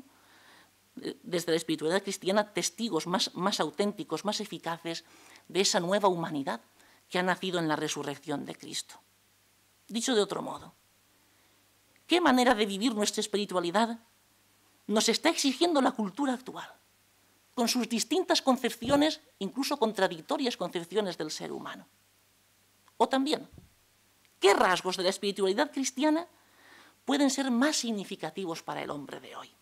desde la espiritualidad cristiana, testigos más, más auténticos, más eficaces de esa nueva humanidad que ha nacido en la resurrección de Cristo. Dicho de otro modo, ¿qué manera de vivir nuestra espiritualidad nos está exigiendo la cultura actual, con sus distintas concepciones, incluso contradictorias concepciones del ser humano? O también, ¿qué rasgos de la espiritualidad cristiana pueden ser más significativos para el hombre de hoy?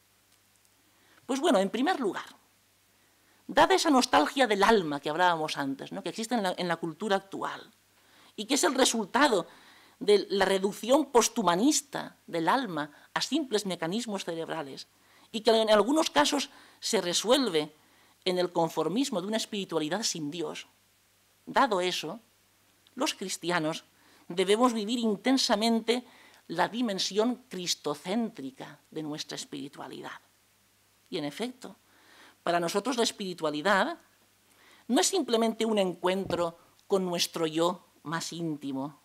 Pues bueno, en primer lugar, dada esa nostalgia del alma que hablábamos antes, ¿no?, que existe en la, en la cultura actual y que es el resultado de la reducción posthumanista del alma a simples mecanismos cerebrales y que en algunos casos se resuelve en el conformismo de una espiritualidad sin Dios, dado eso, los cristianos debemos vivir intensamente la dimensión cristocéntrica de nuestra espiritualidad. Y en efecto, para nosotros la espiritualidad no es simplemente un encuentro con nuestro yo más íntimo,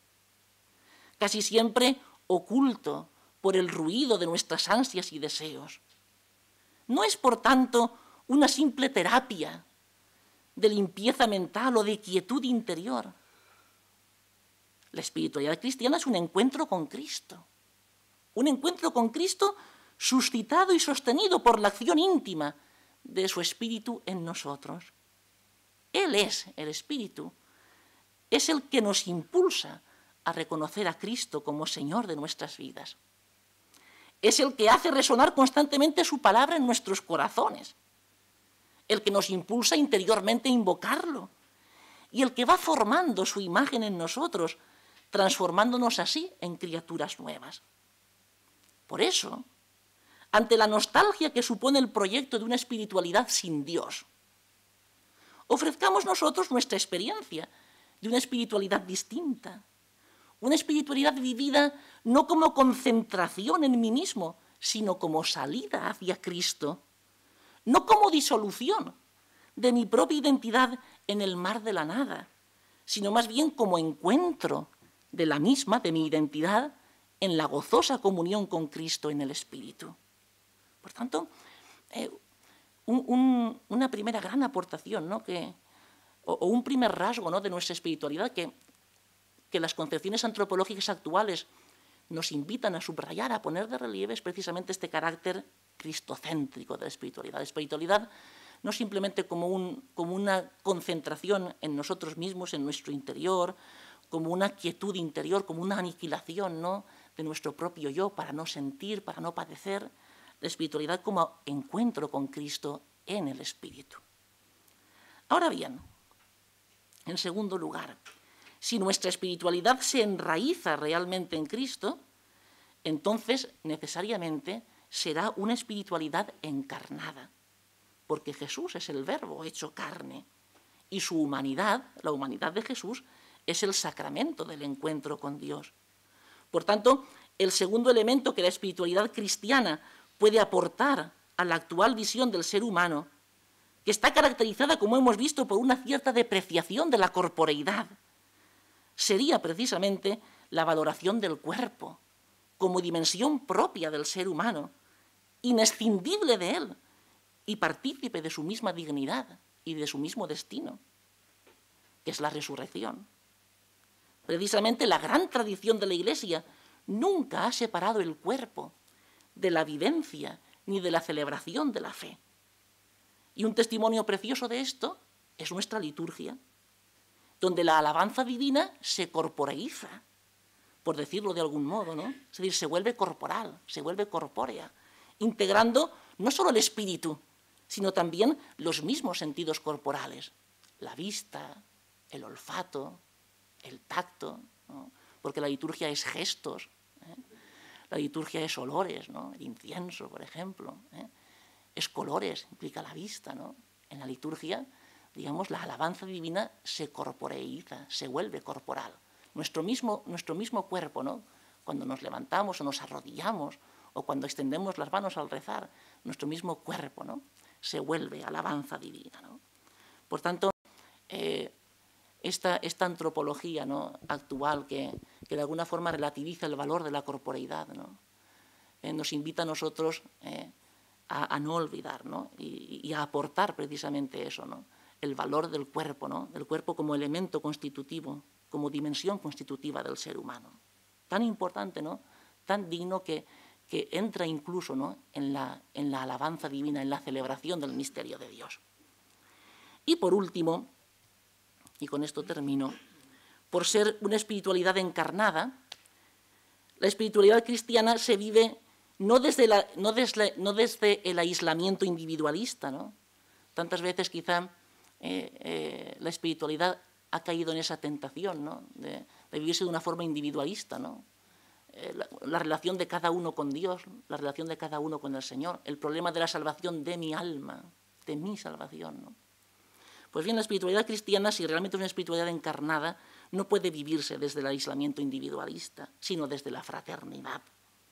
casi siempre oculto por el ruido de nuestras ansias y deseos. No es, por tanto, una simple terapia de limpieza mental o de quietud interior. La espiritualidad cristiana es un encuentro con Cristo. Un encuentro con Cristo suscitado y sostenido por la acción íntima de su Espíritu en nosotros. Él es el Espíritu, es el que nos impulsa a reconocer a Cristo como Señor de nuestras vidas. Es el que hace resonar constantemente su palabra en nuestros corazones, el que nos impulsa interiormente a invocarlo y el que va formando su imagen en nosotros, transformándonos así en criaturas nuevas. Por eso, ante la nostalgia que supone el proyecto de una espiritualidad sin Dios, ofrezcamos nosotros nuestra experiencia de una espiritualidad distinta, una espiritualidad vivida no como concentración en mí mismo, sino como salida hacia Cristo, no como disolución de mi propia identidad en el mar de la nada, sino más bien como encuentro de la misma, de mi identidad, en la gozosa comunión con Cristo en el Espíritu. Por tanto, eh, un, un, una primera gran aportación, ¿no? que, o, o un primer rasgo, ¿no? de nuestra espiritualidad que, que las concepciones antropológicas actuales nos invitan a subrayar, a poner de relieve, es precisamente este carácter cristocéntrico de la espiritualidad. La espiritualidad no simplemente como, un, como una concentración en nosotros mismos, en nuestro interior, como una quietud interior, como una aniquilación, ¿no? de nuestro propio yo para no sentir, para no padecer. La espiritualidad como encuentro con Cristo en el Espíritu. Ahora bien, en segundo lugar, si nuestra espiritualidad se enraiza realmente en Cristo, entonces necesariamente será una espiritualidad encarnada, porque Jesús es el Verbo hecho carne y su humanidad, la humanidad de Jesús, es el sacramento del encuentro con Dios. Por tanto, el segundo elemento que la espiritualidad cristiana puede aportar a la actual visión del ser humano, que está caracterizada, como hemos visto, por una cierta depreciación de la corporeidad, sería precisamente la valoración del cuerpo como dimensión propia del ser humano, inescindible de él y partícipe de su misma dignidad y de su mismo destino, que es la resurrección. Precisamente la gran tradición de la Iglesia nunca ha separado el cuerpo de la vivencia ni de la celebración de la fe. Y un testimonio precioso de esto es nuestra liturgia, donde la alabanza divina se corporeiza, por decirlo de algún modo, ¿no? Es decir, se vuelve corporal, se vuelve corpórea, integrando no solo el espíritu, sino también los mismos sentidos corporales, la vista, el olfato, el tacto, ¿no? Porque la liturgia es gestos, ¿eh? La liturgia es olores, ¿no? El incienso, por ejemplo, ¿eh? Es colores, implica la vista, ¿no? En la liturgia, digamos, la alabanza divina se corporeiza, se vuelve corporal. Nuestro mismo, nuestro mismo cuerpo, ¿no? Cuando nos levantamos o nos arrodillamos o cuando extendemos las manos al rezar, nuestro mismo cuerpo, ¿no? Se vuelve alabanza divina, ¿no? Por tanto, eh, esta, esta antropología, ¿no? actual que, que de alguna forma relativiza el valor de la corporeidad, ¿no? eh, nos invita a nosotros eh, a, a no olvidar, ¿no? Y, y a aportar precisamente eso, ¿no? El valor del cuerpo, ¿no? Del cuerpo como elemento constitutivo, como dimensión constitutiva del ser humano. Tan importante, ¿no? Tan digno que, que entra incluso, ¿no? en, la, en la alabanza divina, en la celebración del misterio de Dios. Y por último, y con esto termino, por ser una espiritualidad encarnada, la espiritualidad cristiana se vive no desde, la, no desde, no desde el aislamiento individualista, ¿no? Tantas veces quizá eh, eh, la espiritualidad ha caído en esa tentación, ¿no? de, de vivirse de una forma individualista, ¿no? Eh, la, la relación de cada uno con Dios, la relación de cada uno con el Señor, el problema de la salvación de mi alma, de mi salvación, ¿no? Pues bien, la espiritualidad cristiana, si realmente es una espiritualidad encarnada, no puede vivirse desde el aislamiento individualista, sino desde la fraternidad.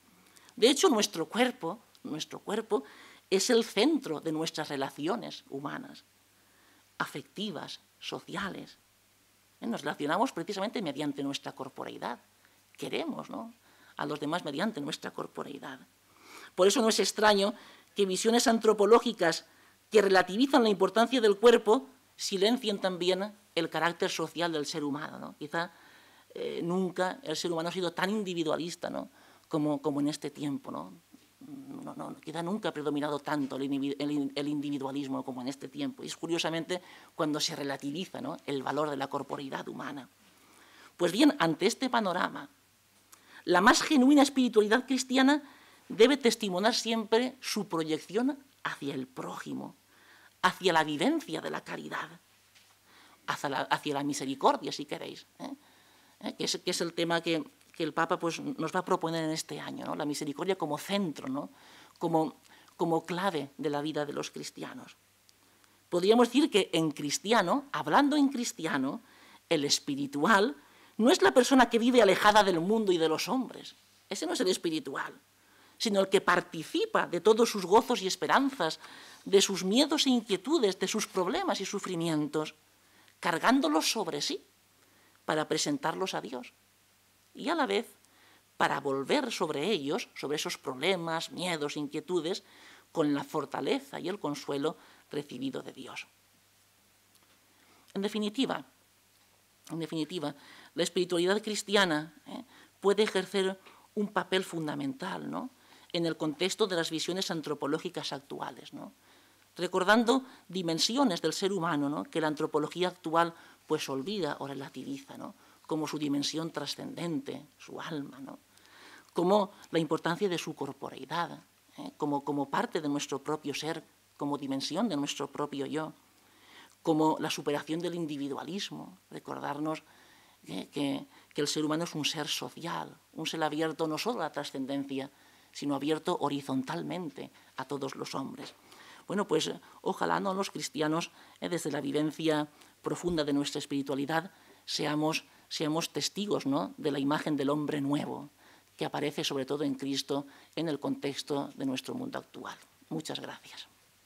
De hecho, nuestro cuerpo, nuestro cuerpo es el centro de nuestras relaciones humanas, afectivas, sociales. Nos relacionamos precisamente mediante nuestra corporeidad. Queremos, ¿no? a los demás mediante nuestra corporeidad. Por eso no es extraño que visiones antropológicas que relativizan la importancia del cuerpo silencien también el carácter social del ser humano, ¿no? Quizá eh, nunca el ser humano ha sido tan individualista, ¿no?, como, como en este tiempo, ¿no? No, no, quizá nunca ha predominado tanto el, el, el individualismo como en este tiempo. Y es curiosamente cuando se relativiza, ¿no?, el valor de la corporeidad humana. Pues bien, ante este panorama, la más genuina espiritualidad cristiana debe testimoniar siempre su proyección hacia el prójimo, hacia la vivencia de la caridad, hacia la, hacia la misericordia, si queréis, ¿eh? ¿Eh? Que, es, que es el tema que, que el Papa pues, nos va a proponer en este año, ¿no? La misericordia como centro, ¿no?, como, como clave de la vida de los cristianos. Podríamos decir que en cristiano, hablando en cristiano, el espiritual no es la persona que vive alejada del mundo y de los hombres, ese no es el espiritual, sino el que participa de todos sus gozos y esperanzas, de sus miedos e inquietudes, de sus problemas y sufrimientos, cargándolos sobre sí para presentarlos a Dios y a la vez para volver sobre ellos, sobre esos problemas, miedos, inquietudes, con la fortaleza y el consuelo recibido de Dios. En definitiva, en definitiva, la espiritualidad cristiana ¿eh? puede ejercer un papel fundamental, ¿no?, en el contexto de las visiones antropológicas actuales, ¿no?, recordando dimensiones del ser humano, ¿no?, que la antropología actual pues olvida o relativiza, ¿no?, como su dimensión trascendente, su alma, ¿no?, como la importancia de su corporeidad, ¿eh? como, como parte de nuestro propio ser, como dimensión de nuestro propio yo, como la superación del individualismo, recordarnos ¿eh? que, que el ser humano es un ser social, un ser abierto no solo a la trascendencia, sino abierto horizontalmente a todos los hombres. Bueno, pues ojalá no los cristianos, eh, desde la vivencia profunda de nuestra espiritualidad, seamos, seamos testigos, ¿no?, de la imagen del hombre nuevo, que aparece sobre todo en Cristo en el contexto de nuestro mundo actual. Muchas gracias.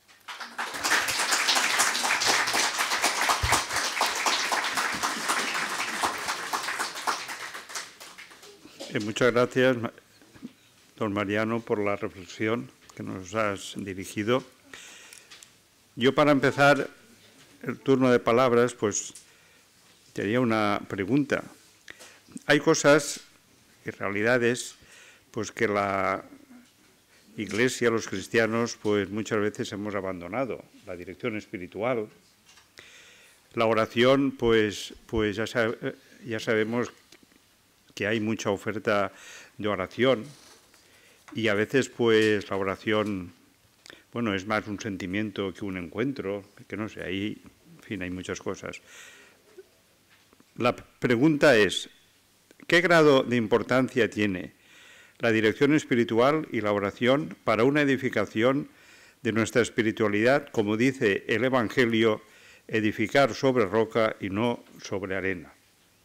Eh, muchas gracias, don Mariano, por la reflexión que nos has dirigido. Yo, para empezar el turno de palabras, pues tenía una pregunta. Hay cosas y realidades pues que la Iglesia, los cristianos, pues muchas veces hemos abandonado. La dirección espiritual, la oración, pues, pues ya, sab ya sabemos que hay mucha oferta de oración y a veces pues la oración, bueno, es más un sentimiento que un encuentro, que no sé, ahí, en fin, hay muchas cosas. La pregunta es, ¿qué grado de importancia tiene la dirección espiritual y la oración para una edificación de nuestra espiritualidad, como dice el Evangelio, edificar sobre roca y no sobre arena?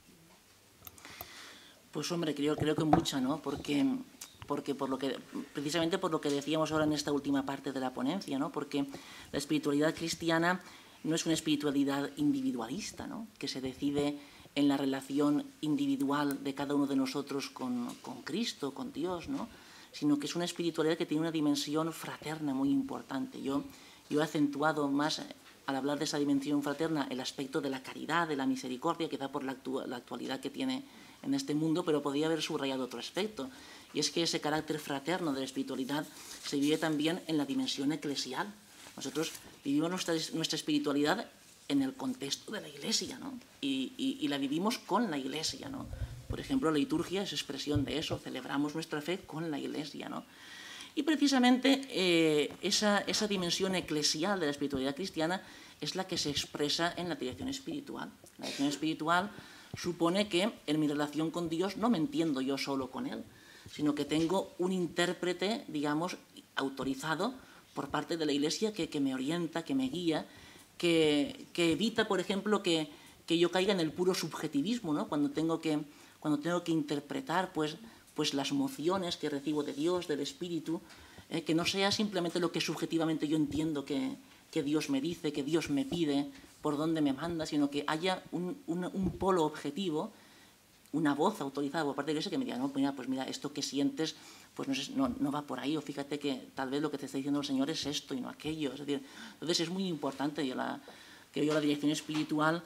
Pues hombre, creo, creo que mucha, ¿no? Porque, porque por lo que, precisamente por lo que decíamos ahora en esta última parte de la ponencia, ¿no? Porque la espiritualidad cristiana no es una espiritualidad individualista, ¿no?, que se decide en la relación individual de cada uno de nosotros con, con Cristo, con Dios, ¿no?, sino que es una espiritualidad que tiene una dimensión fraterna muy importante. Yo, yo he acentuado más, al hablar de esa dimensión fraterna, el aspecto de la caridad, de la misericordia, que da por la, actu la actualidad que tiene en este mundo, pero podría haber subrayado otro aspecto, y es que ese carácter fraterno de la espiritualidad se vive también en la dimensión eclesial. Nosotros vivimos nuestra, nuestra espiritualidad en el contexto de la Iglesia, ¿no?, y, y, y la vivimos con la Iglesia, ¿no? Por ejemplo, la liturgia es expresión de eso, celebramos nuestra fe con la Iglesia, ¿no? Y precisamente eh, esa, esa dimensión eclesial de la espiritualidad cristiana es la que se expresa en la dirección espiritual. La dirección espiritual supone que en mi relación con Dios no me entiendo yo solo con Él, sino que tengo un intérprete, digamos, autorizado por parte de la Iglesia que, que me orienta, que me guía, que, que evita, por ejemplo, que, que yo caiga en el puro subjetivismo, ¿no?, cuando tengo que, cuando tengo que interpretar pues, pues las emociones que recibo de Dios, del Espíritu, eh, que no sea simplemente lo que subjetivamente yo entiendo que, que Dios me dice, que Dios me pide, por dónde me manda, sino que haya un, un, un polo objetivo, una voz autorizada por parte de la Iglesia que me diga, no, mira, pues mira, esto que sientes pues no, es, no, no va por ahí, o fíjate que tal vez lo que te está diciendo el Señor es esto y no aquello. Es decir, entonces es muy importante yo la, que yo la dirección espiritual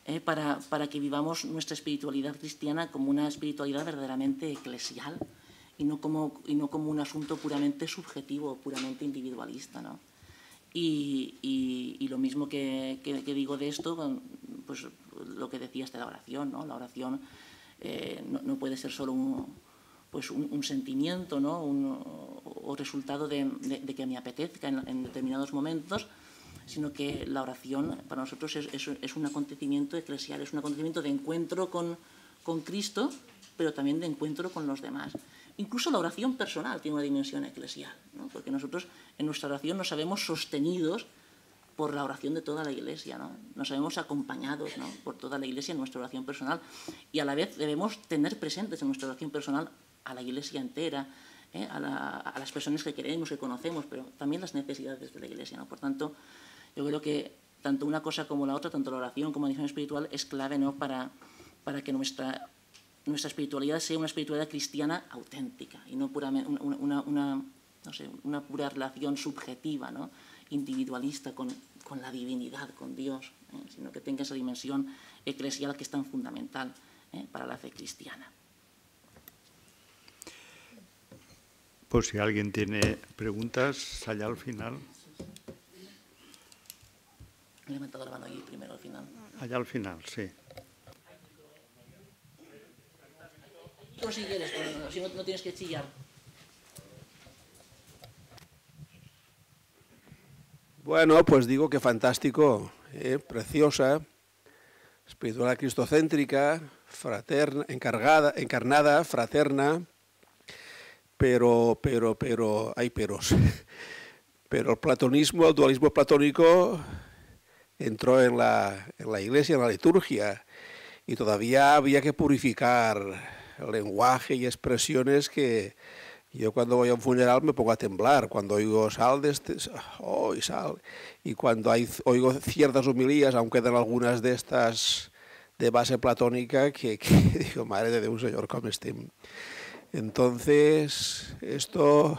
eh, para, para que vivamos nuestra espiritualidad cristiana como una espiritualidad verdaderamente eclesial y no como, y no como un asunto puramente subjetivo, puramente individualista, ¿no? Y, y, y lo mismo que, que, que digo de esto, pues lo que decías de la oración, ¿no? La oración eh, no, no puede ser solo un, pues un, un sentimiento, ¿no? Un, o resultado de, de, de que me apetezca en, en determinados momentos, sino que la oración para nosotros es, es, es un acontecimiento eclesial, es un acontecimiento de encuentro con, con Cristo, pero también de encuentro con los demás. Incluso la oración personal tiene una dimensión eclesial, ¿no? Porque nosotros en nuestra oración nos sabemos sostenidos por la oración de toda la Iglesia, ¿no? Nos sabemos acompañados, ¿no? Por toda la Iglesia en nuestra oración personal, y a la vez debemos tener presentes en nuestra oración personal a la Iglesia entera, ¿eh? a, la, a las personas que queremos, que conocemos, pero también las necesidades de la Iglesia, ¿no? Por tanto, yo creo que tanto una cosa como la otra, tanto la oración como la dimensión espiritual, es clave, ¿no? para, para que nuestra, nuestra espiritualidad sea una espiritualidad cristiana auténtica y no puramente una, una, una, no sé, una pura relación subjetiva, ¿no? Individualista con, con la divinidad, con Dios, ¿eh? Sino que tenga esa dimensión eclesial que es tan fundamental, ¿eh? Para la fe cristiana. Pues si alguien tiene preguntas, allá al final. He levantado la mano allí primero, al final. Allá al final, sí. Tú si quieres, pero si no, no tienes que chillar. Bueno, pues digo que fantástico, ¿eh? Preciosa, espiritual cristocéntrica, fraterna, encargada, encarnada, fraterna, pero, pero, pero, hay peros. Pero el platonismo, el dualismo platónico entró en la, en la Iglesia, en la liturgia, y todavía había que purificar el lenguaje y expresiones que yo cuando voy a un funeral me pongo a temblar, cuando oigo sal de este, oh, y sal, y cuando hay, oigo ciertas homilías, aunque quedan algunas de estas de base platónica, que, que digo, madre de Dios, Señor, ¿cómo estem? Entonces, esto,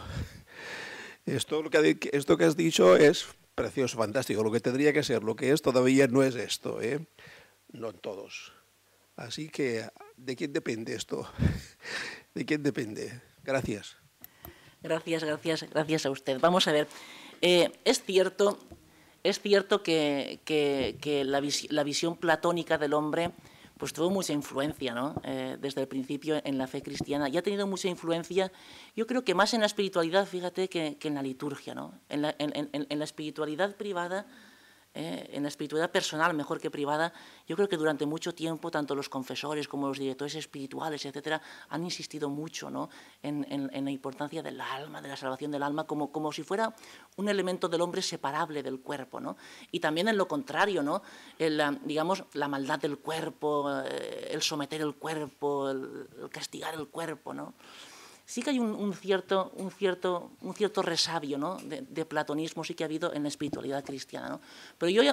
esto, lo que, esto que has dicho es precioso, fantástico, lo que tendría que ser, lo que es todavía no es esto, ¿eh? No en todos. Así que, ¿de quién depende esto? ¿De quién depende? Gracias. Gracias, gracias, gracias a usted. Vamos a ver, eh, es cierto, es cierto que, que, que la, vis la visión platónica del hombre pues tuvo mucha influencia, ¿no? Eh, desde el principio en la fe cristiana, y ha tenido mucha influencia, yo creo que más en la espiritualidad, fíjate, que, que en la liturgia, ¿no? En la, en, en, en la espiritualidad privada, eh, en la espiritualidad personal, mejor que privada, yo creo que durante mucho tiempo, tanto los confesores como los directores espirituales, etcétera, han insistido mucho, ¿no? en, en, en la importancia del alma, de la salvación del alma, como, como si fuera un elemento del hombre separable del cuerpo, ¿no? Y también en lo contrario, ¿no? El, digamos, la maldad del cuerpo, el someter el cuerpo, el, el castigar el cuerpo, ¿no? Sí que hay un, un, cierto, un, cierto, un cierto resabio, ¿no? de, de platonismo, sí que ha habido en la espiritualidad cristiana, ¿no? Pero yo ya,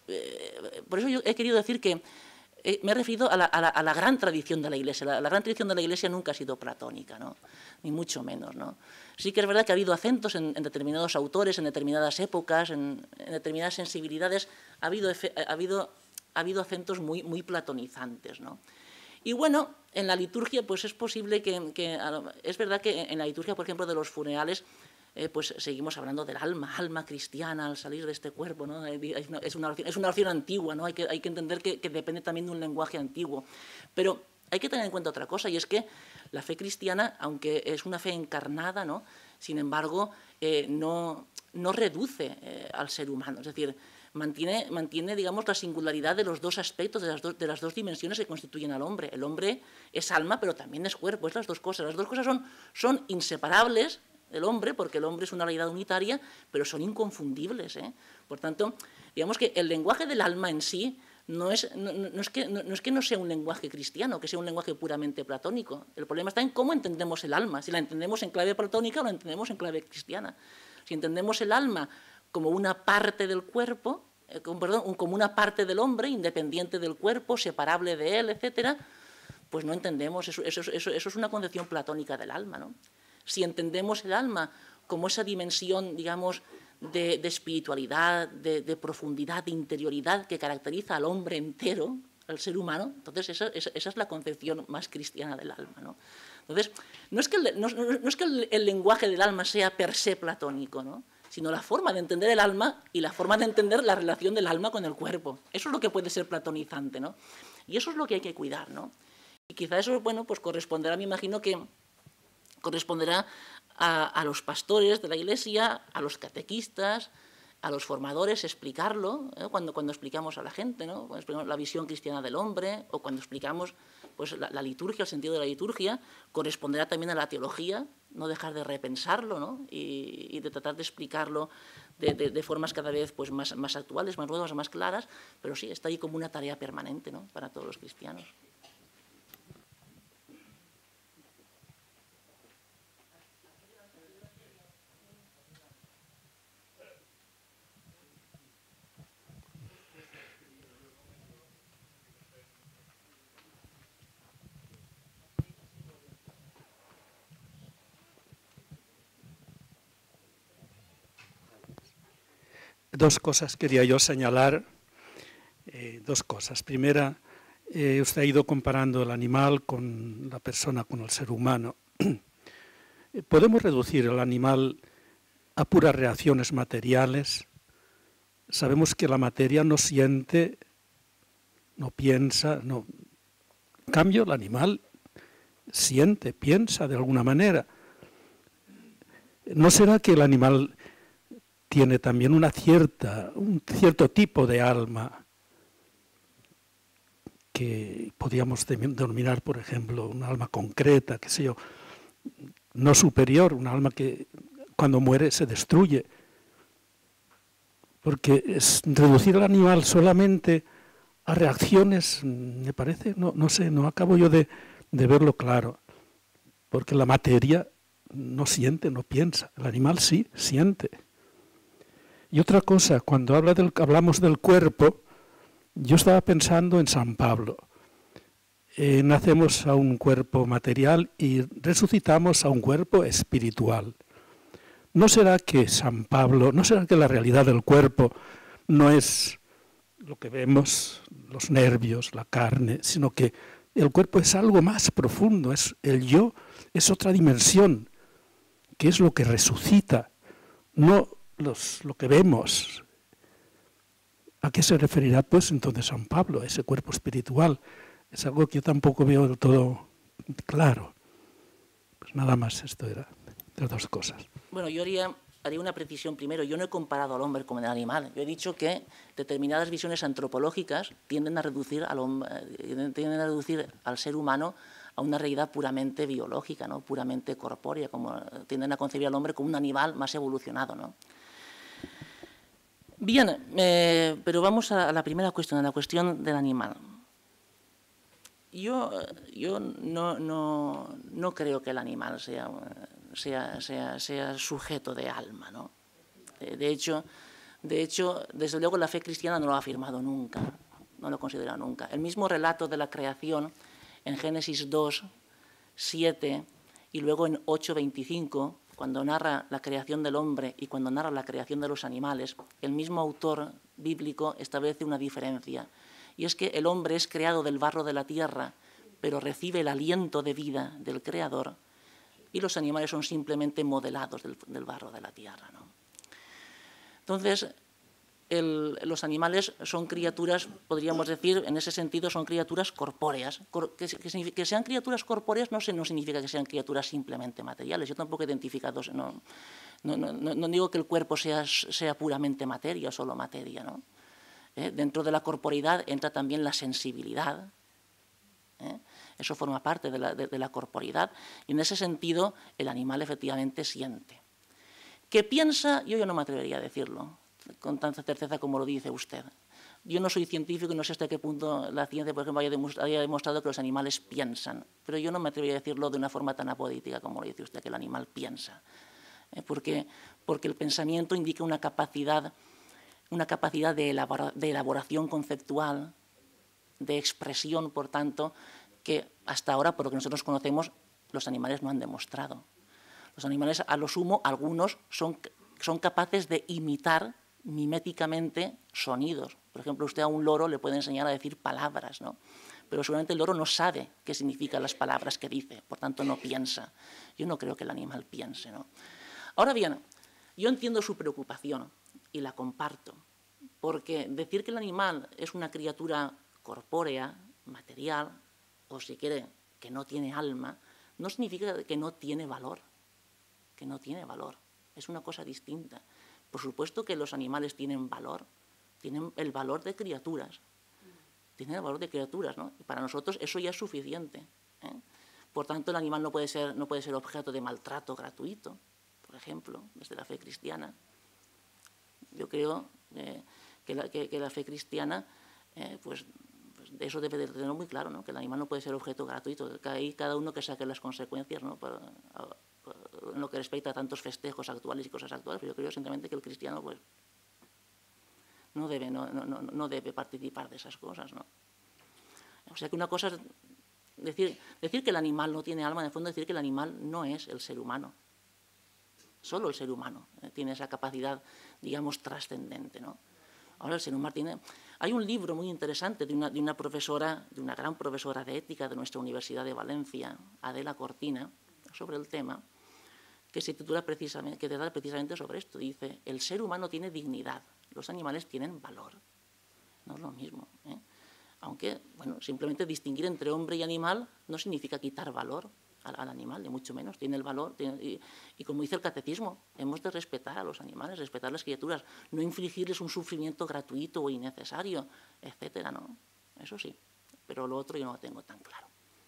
eh, por eso yo he querido decir que eh, me he referido a la, a, la, a la gran tradición de la Iglesia. La, la gran tradición de la Iglesia nunca ha sido platónica, ¿no? Ni mucho menos, ¿no? Sí que es verdad que ha habido acentos en, en determinados autores, en determinadas épocas, en, en determinadas sensibilidades, ha habido, ha habido, ha habido acentos muy, muy platonizantes, ¿no? Y bueno, en la liturgia, pues es posible que, que, es verdad que en la liturgia, por ejemplo, de los funerales, eh, pues seguimos hablando del alma, alma cristiana al salir de este cuerpo, ¿no? Es una, es una, oración, es una oración antigua, ¿no? Hay que, hay que entender que, que depende también de un lenguaje antiguo. Pero hay que tener en cuenta otra cosa, y es que la fe cristiana, aunque es una fe encarnada, ¿no? Sin embargo, eh, no, no reduce eh, al ser humano, es decir, Mantiene, mantiene, digamos, la singularidad de los dos aspectos, de las, do, de las dos dimensiones que constituyen al hombre. El hombre es alma, pero también es cuerpo, es las dos cosas. Las dos cosas son, son inseparables del hombre, porque el hombre es una realidad unitaria, pero son inconfundibles, ¿eh? Por tanto, digamos que el lenguaje del alma en sí no es, no, no, es que, no, no es que no sea un lenguaje cristiano, que sea un lenguaje puramente platónico. El problema está en cómo entendemos el alma, si la entendemos en clave platónica o la entendemos en clave cristiana. Si entendemos el alma como una parte del cuerpo, eh, como, perdón, como una parte del hombre, independiente del cuerpo, separable de él, etcétera, pues no entendemos, eso, eso, eso, eso es una concepción platónica del alma, ¿no? Si entendemos el alma como esa dimensión, digamos, de, de espiritualidad, de, de profundidad, de interioridad que caracteriza al hombre entero, al ser humano. Entonces, esa, esa, esa es la concepción más cristiana del alma, ¿no? Entonces, no es que, el, no, no es que el, el lenguaje del alma sea per se platónico, ¿no?, sino la forma de entender el alma y la forma de entender la relación del alma con el cuerpo. Eso es lo que puede ser platonizante, ¿no? Y eso es lo que hay que cuidar, ¿no? Y quizá eso, bueno, pues corresponderá, me imagino que corresponderá a, a los pastores de la Iglesia, a los catequistas, a los formadores, explicarlo, ¿eh? cuando, cuando explicamos a la gente, ¿no?, cuando explicamos la visión cristiana del hombre, o cuando explicamos pues, la, la liturgia, el sentido de la liturgia, corresponderá también a la teología, no dejar de repensarlo, ¿no?, y, y de tratar de explicarlo de, de, de formas cada vez pues, más, más actuales, más nuevas, más claras, pero sí, está ahí como una tarea permanente, ¿no?, para todos los cristianos. Dos cosas quería yo señalar, eh, dos cosas. Primera, eh, usted ha ido comparando el animal con la persona, con el ser humano. ¿Podemos reducir el animal a puras reacciones materiales? Sabemos que la materia no siente, no piensa, no. En cambio, el animal siente, piensa de alguna manera. ¿No será que el animal tiene también una cierta, un cierto tipo de alma que podríamos denominar, por ejemplo, un alma concreta, qué sé yo, no superior, un alma que cuando muere se destruye? Porque es reducir al animal solamente a reacciones, me parece, no, no sé, no acabo yo de, de verlo claro, porque la materia no siente, no piensa, el animal sí siente. Y otra cosa, cuando habla del, hablamos del cuerpo, yo estaba pensando en San Pablo. Eh, nacemos a un cuerpo material y resucitamos a un cuerpo espiritual. ¿No será que San Pablo, no será que la realidad del cuerpo no es lo que vemos, los nervios, la carne, sino que el cuerpo es algo más profundo, es el yo, es otra dimensión, que es lo que resucita, no Los, lo que vemos? ¿A qué se referirá pues entonces San Pablo, a ese cuerpo espiritual? Es algo que yo tampoco veo del todo claro. Pues nada más, esto era las dos cosas. Bueno, yo haría, haría una precisión primero. Yo no he comparado al hombre con el animal. Yo he dicho que determinadas visiones antropológicas tienden a reducir al, hombre, tienden a reducir al ser humano a una realidad puramente biológica, ¿no?, puramente corpórea, como tienden a concebir al hombre como un animal más evolucionado, ¿no? Bien, eh, pero vamos a la primera cuestión, a la cuestión del animal. Yo, yo no, no, no creo que el animal sea, sea, sea, sea sujeto de alma, ¿no? De hecho, de hecho, desde luego la fe cristiana no lo ha afirmado nunca, no lo considera nunca. El mismo relato de la creación en Génesis dos, siete y luego en ocho, veinticinco, cuando narra la creación del hombre y cuando narra la creación de los animales, el mismo autor bíblico establece una diferencia. Y es que el hombre es creado del barro de la tierra, pero recibe el aliento de vida del Creador, y los animales son simplemente modelados del, del barro de la tierra, ¿no? Entonces, el, los animales son criaturas, podríamos decir, en ese sentido, son criaturas corpóreas. Cor, que, que, que sean criaturas corpóreas no, se, no significa que sean criaturas simplemente materiales. Yo tampoco he identificado, no, no, no, no digo que el cuerpo sea, sea puramente materia o solo materia, ¿no? ¿Eh? Dentro de la corporeidad entra también la sensibilidad. ¿Eh? Eso forma parte de la, de, de la corporeidad. Y en ese sentido, el animal efectivamente siente. ¿Qué piensa? Yo, yo no me atrevería a decirlo con tanta certeza como lo dice usted. Yo no soy científico y no sé hasta qué punto la ciencia, por ejemplo, haya demostrado que los animales piensan, pero yo no me atrevería a decirlo de una forma tan apodítica como lo dice usted, que el animal piensa. ¿Eh? Porque, porque el pensamiento indica una capacidad, una capacidad de, elabora, de elaboración conceptual, de expresión, por tanto, que hasta ahora, por lo que nosotros conocemos, los animales no han demostrado. Los animales, a lo sumo, algunos son, son capaces de imitar miméticamente sonidos, Por ejemplo, usted a un loro le puede enseñar a decir palabras, ¿no? Pero seguramente el loro no sabe qué significan las palabras que dice, por tanto no piensa. Yo no creo que el animal piense, ¿no? Ahora bien, yo entiendo su preocupación y la comparto, porque decir que el animal es una criatura corpórea, material, o si quiere, que no tiene alma, no significa que no tiene valor, que no tiene valor. Es una cosa distinta. Por supuesto que los animales tienen valor, tienen el valor de criaturas, tienen el valor de criaturas, ¿no? Y para nosotros eso ya es suficiente, ¿eh? Por tanto, el animal no puede ser, no puede ser objeto de maltrato gratuito, por ejemplo, desde la fe cristiana. Yo creo eh, que, la, que, que la fe cristiana, eh, pues, pues de eso debe de tenerlo muy claro, ¿no? Que el animal no puede ser objeto gratuito, que ahí cada uno que saque las consecuencias, ¿no? Para, a, en lo que respecta a tantos festejos actuales y cosas actuales, pero yo creo simplemente que el cristiano pues, no, debe, no, no, no debe participar de esas cosas, ¿no? O sea que una cosa es decir, decir que el animal no tiene alma, en el fondo decir que el animal no es el ser humano. Solo el ser humano eh, tiene esa capacidad, digamos, trascendente, ¿no? Ahora el ser humano tiene... Hay un libro muy interesante de una, de una profesora, de una gran profesora de ética de nuestra Universidad de Valencia, Adela Cortina, sobre el tema, que se titula precisamente, que trata precisamente sobre esto. Dice, el ser humano tiene dignidad, los animales tienen valor. No es lo mismo, ¿eh? Aunque, bueno, simplemente distinguir entre hombre y animal no significa quitar valor al, al animal, ni mucho menos. Tiene el valor, tiene, y, y como dice el catecismo, hemos de respetar a los animales, respetar a las criaturas, no infligirles un sufrimiento gratuito o innecesario, etcétera, ¿no? Eso sí, pero lo otro yo no lo tengo tan claro.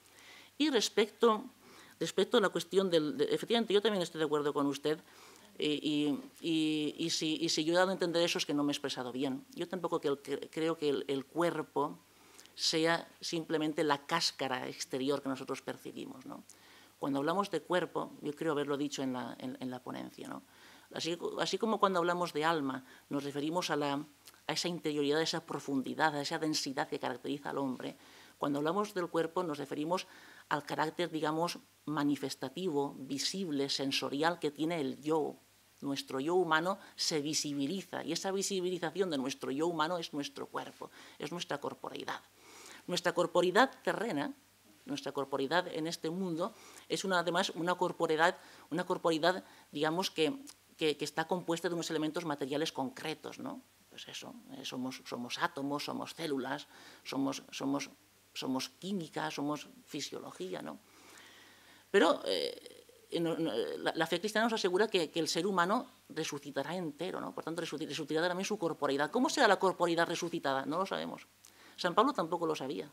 Y respecto... Respecto a la cuestión del... De, efectivamente, yo también estoy de acuerdo con usted y, y, y, y, si, y si yo he dado a entender eso es que no me he expresado bien. Yo tampoco que el, que, creo que el, el cuerpo sea simplemente la cáscara exterior que nosotros percibimos, ¿no? Cuando hablamos de cuerpo, yo creo haberlo dicho en la, en, en la ponencia, ¿no? Así, así como cuando hablamos de alma nos referimos a, la, a esa interioridad, a esa profundidad, a esa densidad que caracteriza al hombre, cuando hablamos del cuerpo nos referimos al carácter, digamos, manifestativo, visible, sensorial que tiene el yo. Nuestro yo humano se visibiliza y esa visibilización de nuestro yo humano es nuestro cuerpo, es nuestra corporeidad. Nuestra corporeidad terrena, nuestra corporeidad en este mundo, es una, además una corporeidad, una corporeidad digamos, que, que, que está compuesta de unos elementos materiales concretos, ¿no? Pues eso, eh, somos, somos átomos, somos células, somos... somos somos química, somos fisiología, ¿no? Pero eh, la, la fe cristiana nos asegura que, que el ser humano resucitará entero, ¿no? Por tanto, resucitará también su corporeidad. ¿Cómo será la corporeidad resucitada? No lo sabemos. San Pablo tampoco lo sabía.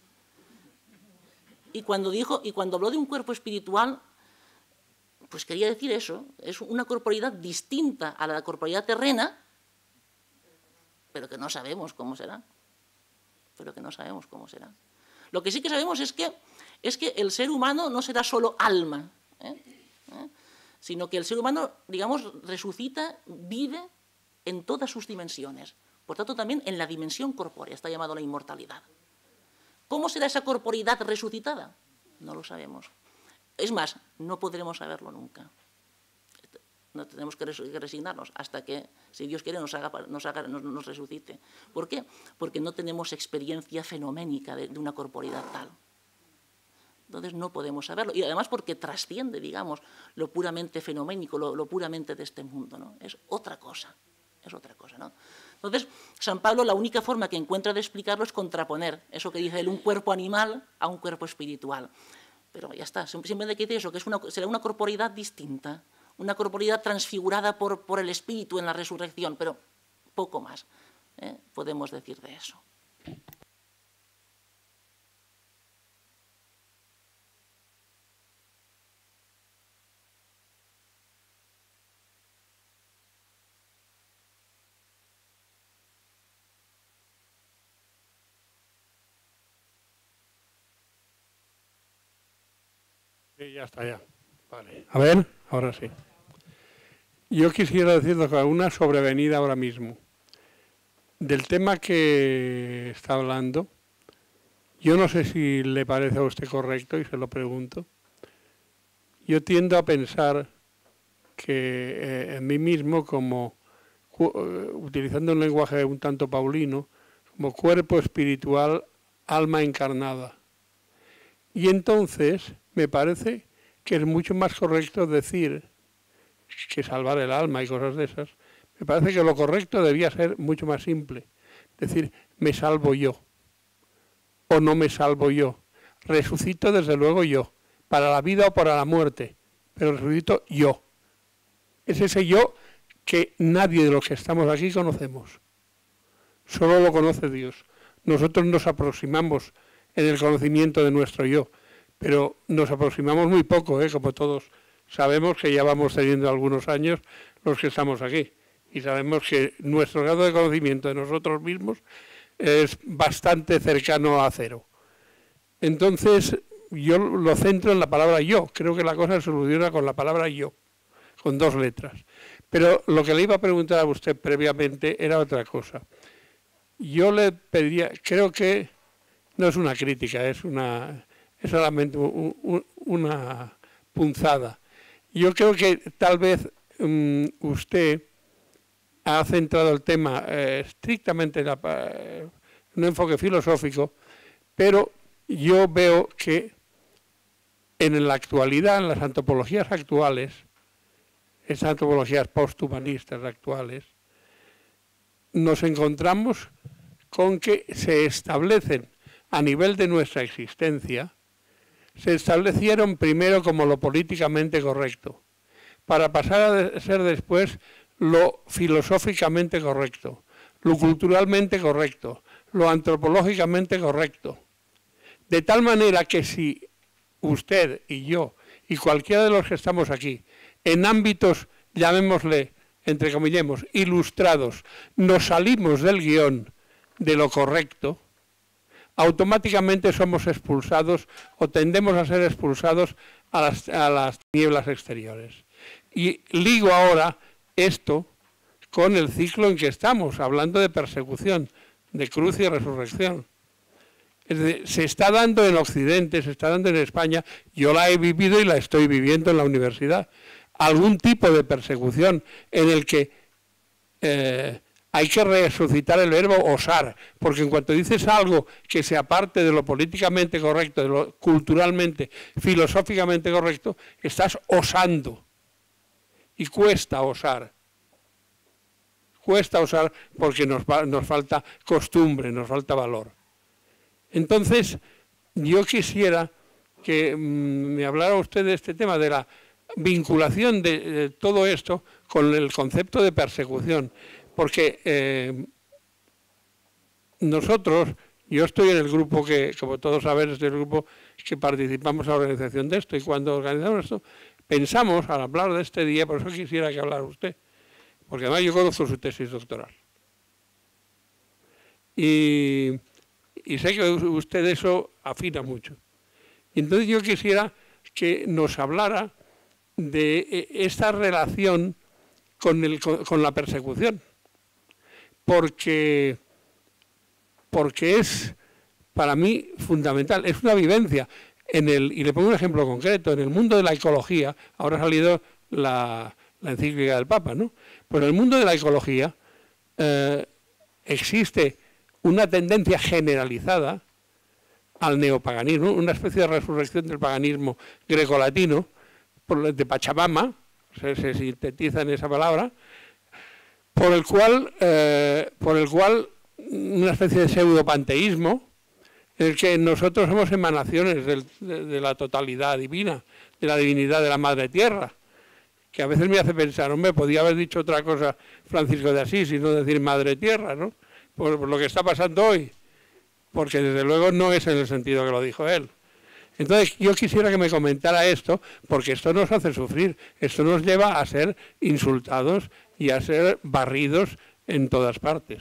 Y cuando dijo, y cuando habló de un cuerpo espiritual, pues quería decir eso, es una corporeidad distinta a la corporeidad terrena, pero que no sabemos cómo será. Pero que no sabemos cómo será. Lo que sí que sabemos es que, es que el ser humano no será solo alma, ¿eh? ¿Eh? Sino que el ser humano, digamos, resucita, vive en todas sus dimensiones. Por tanto, también en la dimensión corpórea, está llamado la inmortalidad. ¿Cómo será esa corporeidad resucitada? No lo sabemos. Es más, no podremos saberlo nunca. No tenemos que resignarnos hasta que, si Dios quiere, nos, haga, nos, haga, nos, nos resucite. ¿Por qué? Porque no tenemos experiencia fenoménica de, de una corporeidad tal. Entonces no podemos saberlo. Y además porque trasciende, digamos, lo puramente fenoménico, lo, lo puramente de este mundo, ¿no? Es otra cosa. Es otra cosa, ¿no? Entonces, San Pablo la única forma que encuentra de explicarlo es contraponer eso que dice él, un cuerpo animal a un cuerpo espiritual. Pero ya está, simplemente dice eso, que es una, será una corporeidad distinta, una corporeidad transfigurada por, por el Espíritu en la resurrección, pero poco más, ¿eh? Podemos decir de eso. Sí, ya está, ya. Vale. A ver, ahora sí. Yo quisiera decir una sobrevenida ahora mismo. Del tema que está hablando, yo no sé si le parece a usted correcto y se lo pregunto. Yo tiendo a pensar que eh, en mí mismo, como uh, utilizando un lenguaje un tanto paulino, como cuerpo espiritual, alma encarnada. Y entonces me parece que es mucho más correcto decir que salvar el alma y cosas de esas. Me parece que lo correcto debía ser mucho más simple. Decir, me salvo yo o no me salvo yo. Resucito desde luego yo, para la vida o para la muerte, pero resucito yo. Es ese yo que nadie de los que estamos aquí conocemos. Solo lo conoce Dios. Nosotros nos aproximamos en el conocimiento de nuestro yo, pero nos aproximamos muy poco, ¿eh? Como todos sabemos que ya vamos teniendo algunos años los que estamos aquí, y sabemos que nuestro grado de conocimiento de nosotros mismos es bastante cercano a cero. Entonces, yo lo centro en la palabra yo. Creo que la cosa se soluciona con la palabra yo, con dos letras. Pero lo que le iba a preguntar a usted previamente era otra cosa. Yo le pediría, creo que no es una crítica, es, una, es solamente un, un, una punzada. Yo creo que tal vez um, usted ha centrado el tema eh, estrictamente en, la, en un enfoque filosófico, pero yo veo que en la actualidad, en las antropologías actuales, esas antropologías posthumanistas actuales, nos encontramos con que se establecen a nivel de nuestra existencia, se establecieron primero como lo políticamente correcto, para pasar a ser después lo filosóficamente correcto, lo culturalmente correcto, lo antropológicamente correcto. De tal manera que si usted y yo y cualquiera de los que estamos aquí, en ámbitos, llamémosle, entre comillas, ilustrados, nos salimos del guión de lo correcto, automáticamente somos expulsados o tendemos a ser expulsados a las, a las tinieblas exteriores. Y ligo ahora esto con el ciclo en que estamos, hablando de persecución, de cruz y resurrección. Es decir, se está dando en Occidente, se está dando en España, yo la he vivido y la estoy viviendo en la universidad, algún tipo de persecución en el que eh, hay que resucitar el verbo osar, porque en cuanto dices algo que se aparte de lo políticamente correcto, de lo culturalmente, filosóficamente correcto, estás osando. Y cuesta osar. Cuesta osar porque nos, nos falta costumbre, nos falta valor. Entonces, yo quisiera que mmm, me hablara usted de este tema, de la vinculación de, de todo esto con el concepto de persecución. Porque eh, nosotros, yo estoy en el grupo que, como todos saben, es el grupo que participamos en la organización de esto, y cuando organizamos esto, pensamos, al hablar de este día, por eso quisiera que hablara usted, porque además yo conozco su tesis doctoral. Y, y sé que usted eso afina mucho. Y entonces yo quisiera que nos hablara de esta relación con, el, con, con la persecución. Porque, porque es, para mí, fundamental. Es una vivencia. En el, y le pongo un ejemplo concreto. En el mundo de la ecología, ahora ha salido la, la encíclica del Papa, ¿no? Pues en el mundo de la ecología eh, existe una tendencia generalizada al neopaganismo, una especie de resurrección del paganismo grecolatino, de Pachamama, se, se sintetiza en esa palabra, por el cual, eh, por el cual una especie de pseudopanteísmo, en el que nosotros somos emanaciones del, de, de la totalidad divina, de la divinidad de la Madre Tierra, que a veces me hace pensar, hombre, podía haber dicho otra cosa Francisco de Asís y no decir Madre Tierra, ¿no? Por, por lo que está pasando hoy, porque desde luego no es en el sentido que lo dijo él. Entonces, yo quisiera que me comentara esto, porque esto nos hace sufrir, esto nos lleva a ser insultados y a ser barridos en todas partes.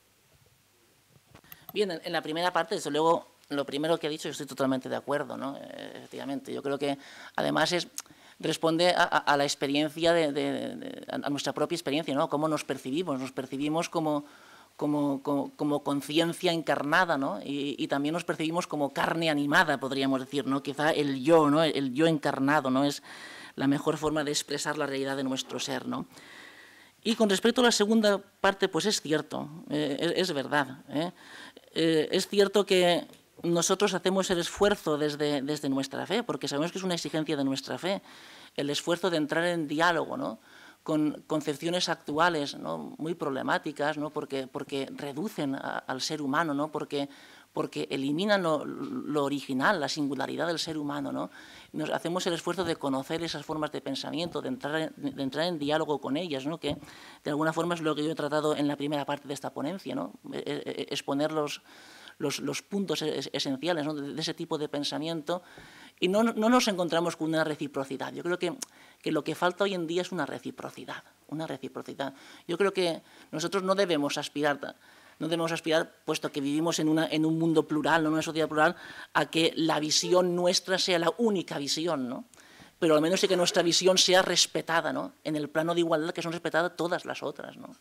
Bien, en la primera parte, desde luego, lo primero que ha dicho, yo estoy totalmente de acuerdo, ¿no? Efectivamente, yo creo que además es, responde a, a la experiencia, de, de, de, a nuestra propia experiencia, ¿no? Cómo nos percibimos, nos percibimos como... como, como, como conciencia encarnada, ¿no? Y, y también nos percibimos como carne animada, podríamos decir, ¿no? Quizá el yo, ¿no? El yo encarnado, ¿no? Es la mejor forma de expresar la realidad de nuestro ser, ¿no? Y con respecto a la segunda parte, pues es cierto, eh, es, es verdad, ¿eh? eh, es cierto que nosotros hacemos el esfuerzo desde, desde nuestra fe, porque sabemos que es una exigencia de nuestra fe, el esfuerzo de entrar en diálogo, ¿no?, con concepciones actuales, ¿no?, muy problemáticas, ¿no?, porque, porque reducen a, al ser humano, ¿no?, porque, porque eliminan lo, lo original, la singularidad del ser humano, ¿no? Nos hacemos el esfuerzo de conocer esas formas de pensamiento, de entrar, de entrar en diálogo con ellas, ¿no?, que de alguna forma es lo que yo he tratado en la primera parte de esta ponencia, ¿no?, exponer los, los, los puntos esenciales, ¿no?, de, de ese tipo de pensamiento. Y no, no nos encontramos con una reciprocidad. Yo creo que, que lo que falta hoy en día es una reciprocidad, una reciprocidad. Yo creo que nosotros no debemos aspirar, no debemos aspirar, puesto que vivimos en, una, en un mundo plural, ¿no?, en una sociedad plural, a que la visión nuestra sea la única visión, ¿no? Pero al menos sí que nuestra visión sea respetada, ¿no?, en el plano de igualdad que son respetadas todas las otras, ¿no?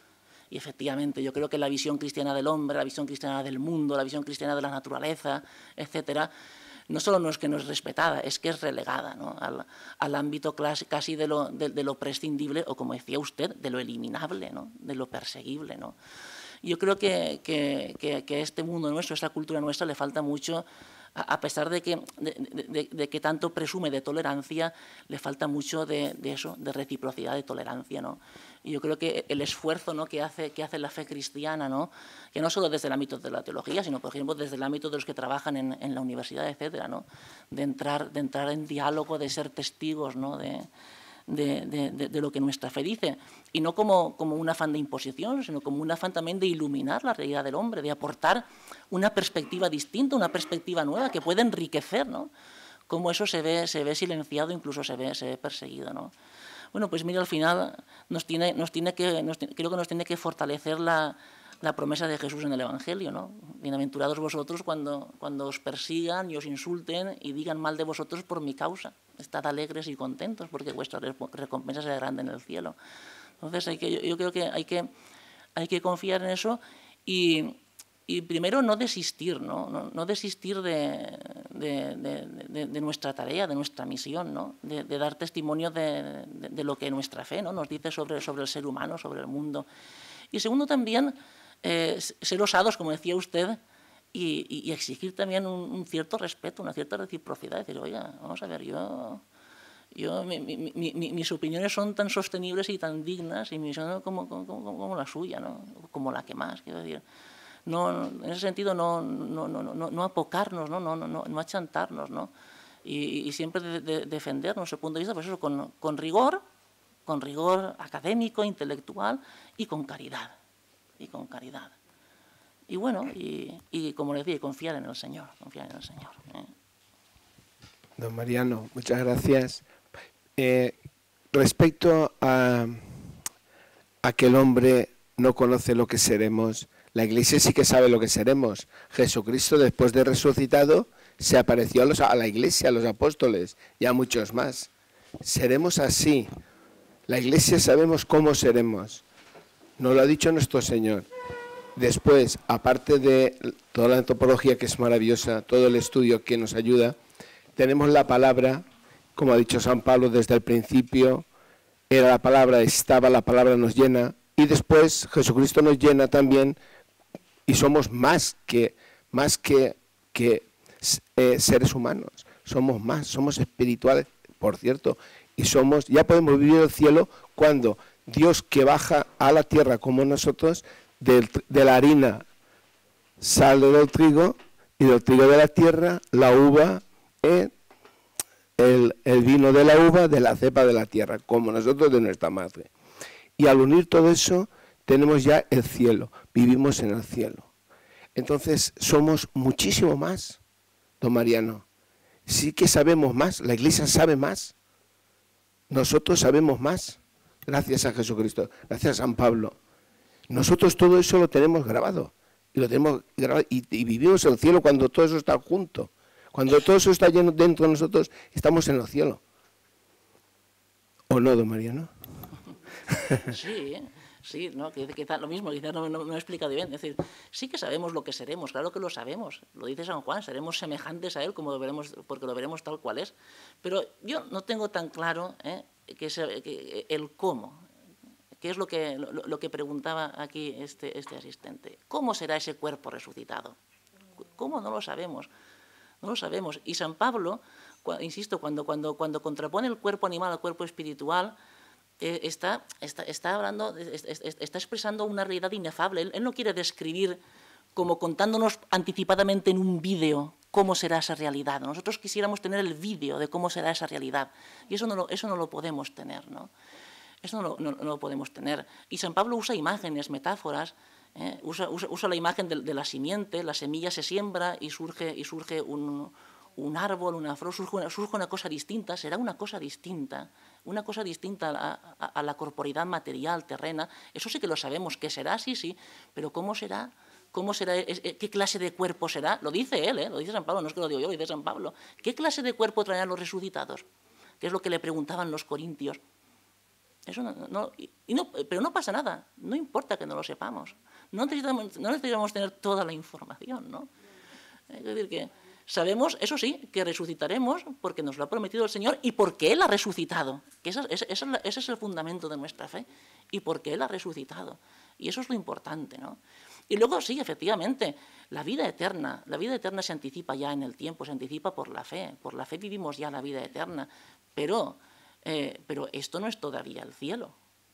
Y efectivamente, yo creo que la visión cristiana del hombre, la visión cristiana del mundo, la visión cristiana de la naturaleza, etcétera, no solo no es que no es respetada, es que es relegada, ¿no?, al, al ámbito casi de lo, de, de lo prescindible, o como decía usted, de lo eliminable, ¿no?, de lo perseguible, ¿no? Yo creo que, que, que, que a este mundo nuestro, a esta cultura nuestra, le falta mucho, a, a pesar de que, de, de, de que tanto presume de tolerancia, le falta mucho de, de eso, de reciprocidad, de tolerancia, ¿no? Y yo creo que el esfuerzo, ¿no?, que hace, que hace la fe cristiana, ¿no?, que no solo desde el ámbito de la teología, sino, por ejemplo, desde el ámbito de los que trabajan en, en la universidad, etcétera, ¿no?, de entrar, de entrar en diálogo, de ser testigos, ¿no?, de, de, de, de, de lo que nuestra fe dice. Y no como, como un afán de imposición, sino como un afán también de iluminar la realidad del hombre, de aportar una perspectiva distinta, una perspectiva nueva que puede enriquecer, ¿no?, cómo eso se ve, se ve silenciado, incluso se ve, se ve perseguido, ¿no? Bueno, pues mira, al final nos tiene, nos tiene que, nos, creo que nos tiene que fortalecer la, la promesa de Jesús en el Evangelio, ¿no? Bienaventurados vosotros cuando, cuando os persigan y os insulten y digan mal de vosotros por mi causa. Estad alegres y contentos porque vuestra recompensa será grande en el cielo. Entonces, hay que, yo, yo creo que hay, que hay que confiar en eso y, y primero no desistir, ¿no? No, no desistir de, de, de, de, de nuestra tarea, de nuestra misión, ¿no?, de, de dar testimonio de, de, de lo que nuestra fe, ¿no?, nos dice sobre, sobre el ser humano, sobre el mundo. Y segundo también, eh, ser osados, como decía usted, y, y, y exigir también un, un cierto respeto, una cierta reciprocidad. Decir, oiga, vamos a ver, yo... Yo, mi, mi, mi, mis opiniones son tan sostenibles y tan dignas y mi misión como, como, como la suya, ¿no?, como la que más, quiero decir. No, en ese sentido, no, no, no, no, no apocarnos, no, no, no, no achantarnos, ¿no? Y, y siempre de, de defender nuestro punto de vista, pues eso, con, con rigor, con rigor académico, intelectual y con caridad. Y con caridad. Y bueno, y, y como le decía, confiar en el Señor, confiar en el Señor. ¿eh? Don Mariano, muchas gracias. Eh, respecto a, a que el hombre no conoce lo que seremos, la Iglesia sí que sabe lo que seremos. Jesucristo, después de resucitado, se apareció a, los, a la Iglesia, a los apóstoles y a muchos más. Seremos así. La Iglesia sabemos cómo seremos. Nos lo ha dicho nuestro Señor. Después, aparte de toda la antropología, que es maravillosa, todo el estudio que nos ayuda, tenemos la palabra, como ha dicho San Pablo desde el principio, era la palabra, estaba, la palabra nos llena, y después Jesucristo nos llena también, y somos más que, más que, que eh, seres humanos, somos más, somos espirituales, por cierto, y somos, ya podemos vivir el cielo cuando Dios, que baja a la tierra como nosotros, de, de la harina sale del trigo, y del trigo de la tierra, la uva, eh, el, el vino de la uva, de la cepa de la tierra, como nosotros de nuestra madre. Y al unir todo eso, tenemos ya el cielo, vivimos en el cielo. Entonces, somos muchísimo más, don Mariano. Sí que sabemos más, la Iglesia sabe más. Nosotros sabemos más, gracias a Jesucristo, gracias a San Pablo. Nosotros todo eso lo tenemos grabado, y lo tenemos grabado, y, y vivimos en el cielo cuando todo eso está junto. Cuando todo eso está lleno dentro de nosotros, estamos en el cielo. ¿O no, don Mariano? Sí, sí, no, quizás lo mismo, quizás no, no, no he explicado bien. Es decir, sí que sabemos lo que seremos, claro que lo sabemos. Lo dice San Juan, seremos semejantes a Él como lo veremos, porque lo veremos tal cual es. Pero yo no tengo tan claro ¿eh? que, se, que el cómo, que es lo que, lo, lo que preguntaba aquí este, este asistente. ¿Cómo será ese cuerpo resucitado? ¿Cómo? No lo sabemos. No lo sabemos. Y San Pablo, insisto, cuando, cuando, cuando contrapone el cuerpo animal al cuerpo espiritual, eh, está, está, está, hablando, está expresando una realidad inefable. Él, él no quiere describir como contándonos anticipadamente en un vídeo cómo será esa realidad. Nosotros quisiéramos tener el vídeo de cómo será esa realidad, y eso no lo, eso no lo podemos tener, ¿no? Eso no lo, no, no lo podemos tener. Y San Pablo usa imágenes, metáforas, ¿eh? usa, usa, usa la imagen de, de la simiente, la semilla se siembra y surge, y surge un, un árbol, una flor, surge una, surge una cosa distinta, será una cosa distinta, una cosa distinta a, a, a la corporidad material, terrena. Eso sí que lo sabemos, que será, sí, sí, pero ¿cómo será? ¿Cómo será? ¿Qué clase de cuerpo será? Lo dice él, ¿eh? Lo dice San Pablo, no es que lo digo yo, lo dice San Pablo. ¿Qué clase de cuerpo traerán los resucitados? Que es lo que le preguntaban los corintios. Eso no, no, y no, pero no pasa nada, no importa que no lo sepamos. No necesitamos, no necesitamos tener toda la información, ¿no? Es decir, que sabemos, eso sí, que resucitaremos porque nos lo ha prometido el Señor y porque Él ha resucitado. Que esa, esa, esa, ese es el fundamento de nuestra fe. Y porque Él ha resucitado. Y eso es lo importante, ¿no? Y luego, sí, efectivamente, la vida eterna, la vida eterna se anticipa ya en el tiempo, se anticipa por la fe. Por la fe vivimos ya la vida eterna. Pero, eh, pero esto no es todavía el cielo.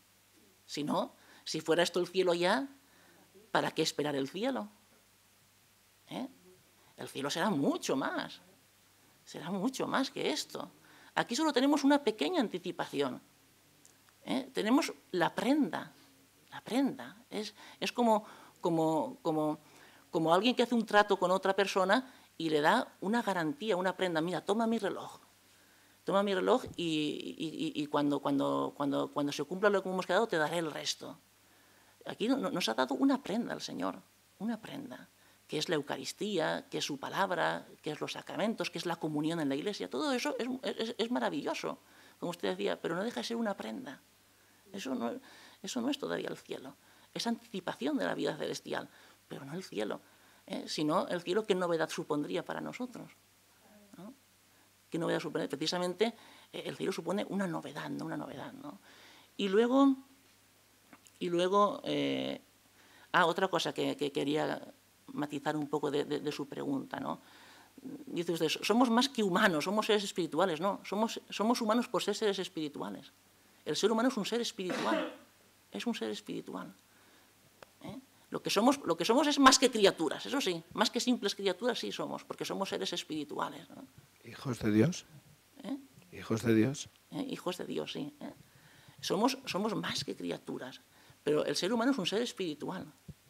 Si no, si fuera esto el cielo ya, ¿para qué esperar el cielo? ¿Eh? El cielo será mucho más. Será mucho más que esto. Aquí solo tenemos una pequeña anticipación. ¿Eh? Tenemos la prenda. La prenda. Es, es como... Como, como, como alguien que hace un trato con otra persona y le da una garantía, una prenda. Mira, toma mi reloj, toma mi reloj y, y, y cuando, cuando, cuando, cuando se cumpla lo que hemos quedado te daré el resto. Aquí nos ha dado una prenda el Señor, una prenda, que es la Eucaristía, que es su palabra, que es los sacramentos, que es la comunión en la Iglesia. Todo eso es, es, es maravilloso, como usted decía, pero no deja de ser una prenda. Eso no, eso no es todavía el cielo. Es anticipación de la vida celestial, pero no el cielo. ¿eh? Si no, el cielo, ¿qué novedad supondría para nosotros? ¿No? ¿Qué novedad supone? Precisamente eh, el cielo supone una novedad, ¿no? Una novedad, ¿no? Y luego, y luego eh, ah, otra cosa que, que quería matizar un poco de, de, de su pregunta, ¿no? Dice usted, somos más que humanos, somos seres espirituales. No, somos, somos humanos por ser seres espirituales. El ser humano es un ser espiritual, es un ser espiritual. ¿Eh? Lo que somos, lo que somos es más que criaturas, eso sí, más que simples criaturas sí somos, porque somos seres espirituales, ¿no? ¿Hijos de Dios? ¿Eh? ¿Hijos de Dios? ¿Eh? Hijos de Dios, sí. ¿eh? Somos, somos más que criaturas, pero el ser humano es un ser espiritual.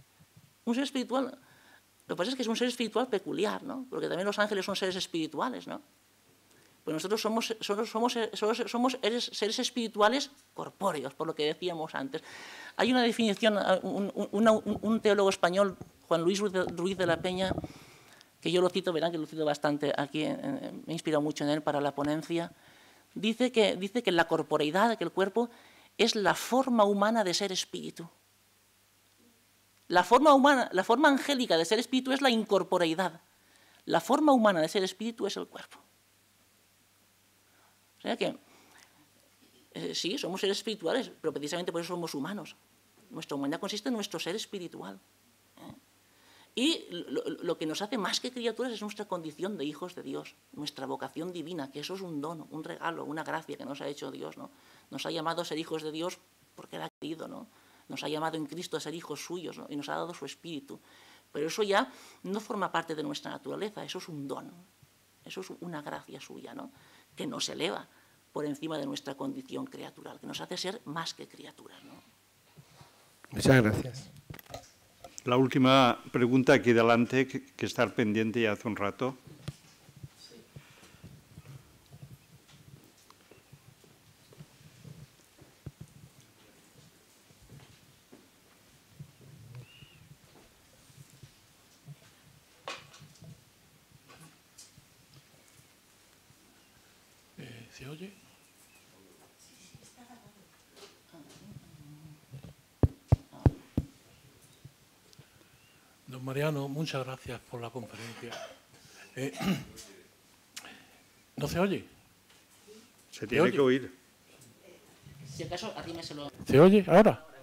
Un ser espiritual, lo que pasa es que es un ser espiritual peculiar, ¿no? Porque también los ángeles son seres espirituales, ¿no? Pues nosotros somos, somos, somos, somos, somos seres espirituales corpóreos, por lo que decíamos antes. Hay una definición, un, un, un, un teólogo español, Juan Luis Ruiz de la Peña, que yo lo cito, verán que lo cito bastante aquí, eh, me he inspirado mucho en él para la ponencia, dice que, dice que la corporeidad, que el cuerpo, es la forma humana de ser espíritu. La forma humana, la forma angélica de ser espíritu es la incorporeidad. La forma humana de ser espíritu es el cuerpo. O sea que, eh, sí, somos seres espirituales, pero precisamente por eso somos humanos. Nuestra humanidad consiste en nuestro ser espiritual. ¿eh? Y lo, lo que nos hace más que criaturas es nuestra condición de hijos de Dios, nuestra vocación divina, que eso es un don, un regalo, una gracia que nos ha hecho Dios, ¿no? Nos ha llamado a ser hijos de Dios porque Él ha querido, ¿no? Nos ha llamado en Cristo a ser hijos suyos, ¿no? Y nos ha dado su espíritu. Pero eso ya no forma parte de nuestra naturaleza, eso es un don, eso es una gracia suya, ¿no? Que nos eleva por encima de nuestra condición criatural, que nos hace ser más que criaturas, ¿no? Muchas gracias. La última pregunta aquí delante, que, que estar pendiente ya hace un rato. Eh, ¿Se oye? Don Mariano, muchas gracias por la conferencia. Eh, ¿No se oye? Se tiene que oír. Si acaso, arrímeselo. ¿Se oye ahora?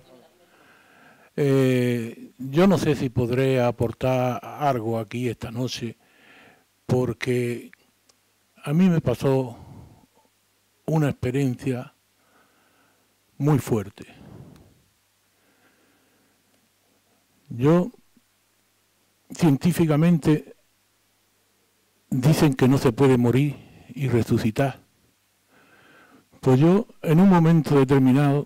Eh, yo no sé si podré aportar algo aquí esta noche, porque a mí me pasó una experiencia muy fuerte. Yo, científicamente, dicen que no se puede morir y resucitar. Pues yo, en un momento determinado,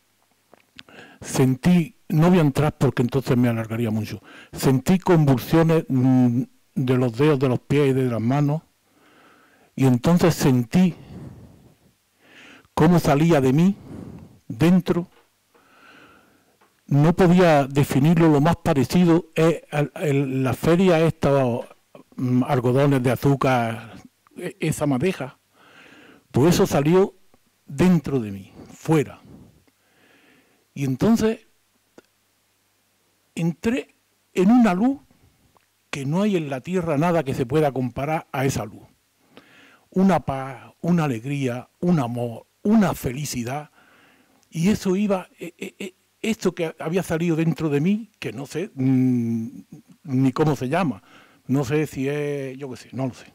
sentí, no voy a entrar porque entonces me alargaría mucho, sentí convulsiones mmm, de los dedos de los pies y de las manos, y entonces sentí cómo salía de mí, dentro. No podía definirlo, lo más parecido es en la feria estos mm, algodones de azúcar, esa madeja, pues eso salió dentro de mí, fuera. Y entonces entré en una luz que no hay en la tierra nada que se pueda comparar a esa luz. Una paz, una alegría, un amor, una felicidad, y eso iba... Eh, eh, esto que había salido dentro de mí, que no sé mmm, ni cómo se llama, no sé si es, yo qué sé, no lo sé.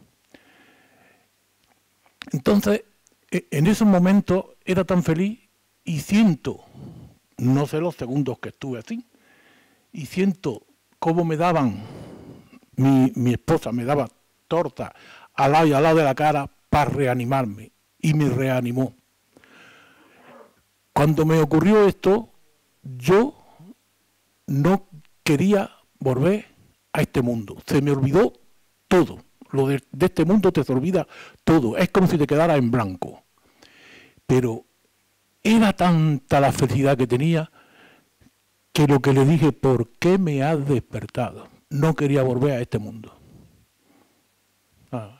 Entonces, en esos momentos era tan feliz y siento, no sé los segundos que estuve así, y siento cómo me daban, mi, mi esposa me daba torta al lado y al lado de la cara para reanimarme, y me reanimó. Cuando me ocurrió esto, yo no quería volver a este mundo. Se me olvidó todo. Lo de, de este mundo te se olvida todo. Es como si te quedara en blanco. Pero era tanta la felicidad que tenía que lo que le dije, ¿por qué me has despertado? No quería volver a este mundo. Ah.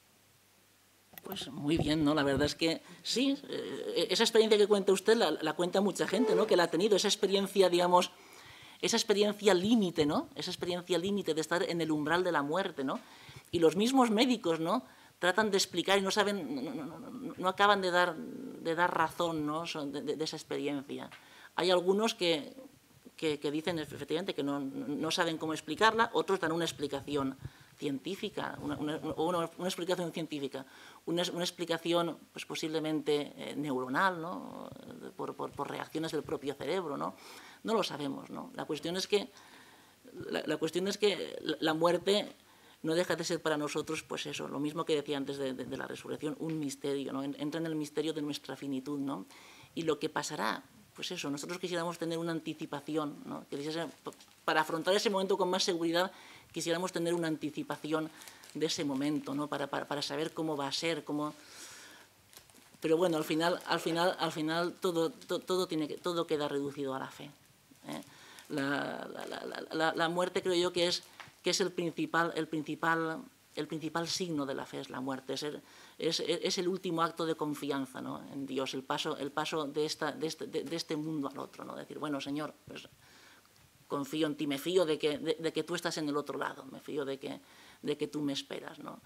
Pues muy bien, ¿no? La verdad es que sí, eh, esa experiencia que cuenta usted la, la cuenta mucha gente, ¿no? Que la ha tenido, esa experiencia, digamos, esa experiencia límite, ¿no? Esa experiencia límite de estar en el umbral de la muerte, ¿no? Y los mismos médicos, ¿no? Tratan de explicar y no saben, no, no, no, no acaban de dar, de dar razón, ¿no? de, de, de esa experiencia. Hay algunos que, que, que dicen efectivamente que no, no saben cómo explicarla, otros dan una explicación científica, una, una, una, una explicación científica, una, una explicación pues, posiblemente eh, neuronal, ¿no? por, por, por reacciones del propio cerebro, ¿no? No lo sabemos, ¿no? La cuestión es que la, la cuestión es que la muerte no deja de ser para nosotros, pues eso, lo mismo que decía antes de, de, de la resurrección, un misterio, ¿no? Entra en el misterio de nuestra finitud, ¿no? Y lo que pasará, pues eso, nosotros quisiéramos tener una anticipación, ¿no? Para afrontar ese momento con más seguridad, quisiéramos tener una anticipación de ese momento, ¿no? Para, para, para saber cómo va a ser, cómo... Pero bueno, al final, al final, al final todo, todo, todo, tiene que, todo queda reducido a la fe, ¿eh? La, la, la, la, la muerte creo yo que es, que es el, principal, el, principal, el principal signo de la fe, es la muerte, es el, es, es el último acto de confianza, ¿no? En Dios, el paso, el paso de, esta, de, este, de, de este mundo al otro, ¿no? Decir, bueno, Señor, pues confío en ti, me fío de que, de, de que tú estás en el otro lado, me fío de que, de que tú me esperas, ¿no?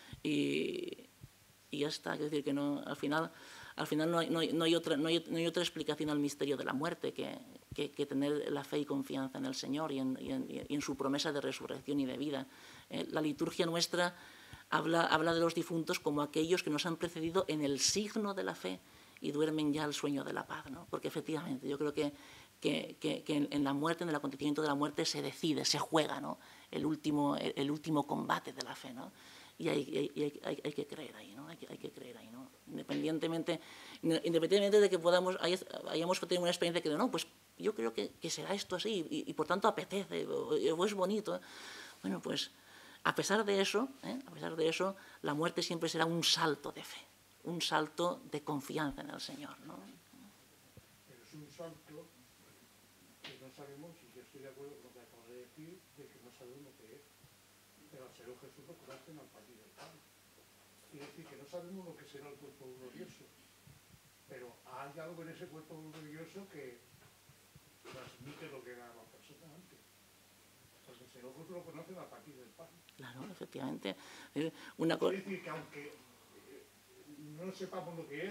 Y, y ya está, es decir, que no, al final, al final no, hay, no, hay, no, hay otra, no, hay, no hay otra explicación al misterio de la muerte que, que, que tener la fe y confianza en el Señor y en, y en, y en su promesa de resurrección y de vida. Eh, la liturgia nuestra habla, habla de los difuntos como aquellos que nos han precedido en el signo de la fe y duermen ya el sueño de la paz, ¿no? Porque efectivamente yo creo que Que, que, que en la muerte, en el acontecimiento de la muerte se decide, se juega, ¿no? el, último, el, el último combate de la fe, ¿no? Y hay, hay, hay, hay que creer ahí, ¿no? Hay que, hay que creer ahí, ¿no? Independientemente, independientemente de que podamos, hay, hayamos tenido una experiencia que no, pues yo creo que, que será esto así y, y por tanto apetece o, o es bonito. Bueno, pues a pesar de eso, ¿eh? a pesar de eso, la muerte siempre será un salto de fe, un salto de confianza en el Señor, ¿no? Pero es un salto que no sabemos, y yo estoy de acuerdo con lo que acabas de decir, de que no sabemos lo que es. Pero al Señor Jesús lo curaste en el partir del pan. Quiere decir que no sabemos lo que será el cuerpo glorioso, pero hay algo en ese cuerpo glorioso que transmite lo que era la persona antes. Porque el Señor Jesús lo conoce a partir del pan. Claro, efectivamente. Una Quiere decir que aunque no sepamos lo que es,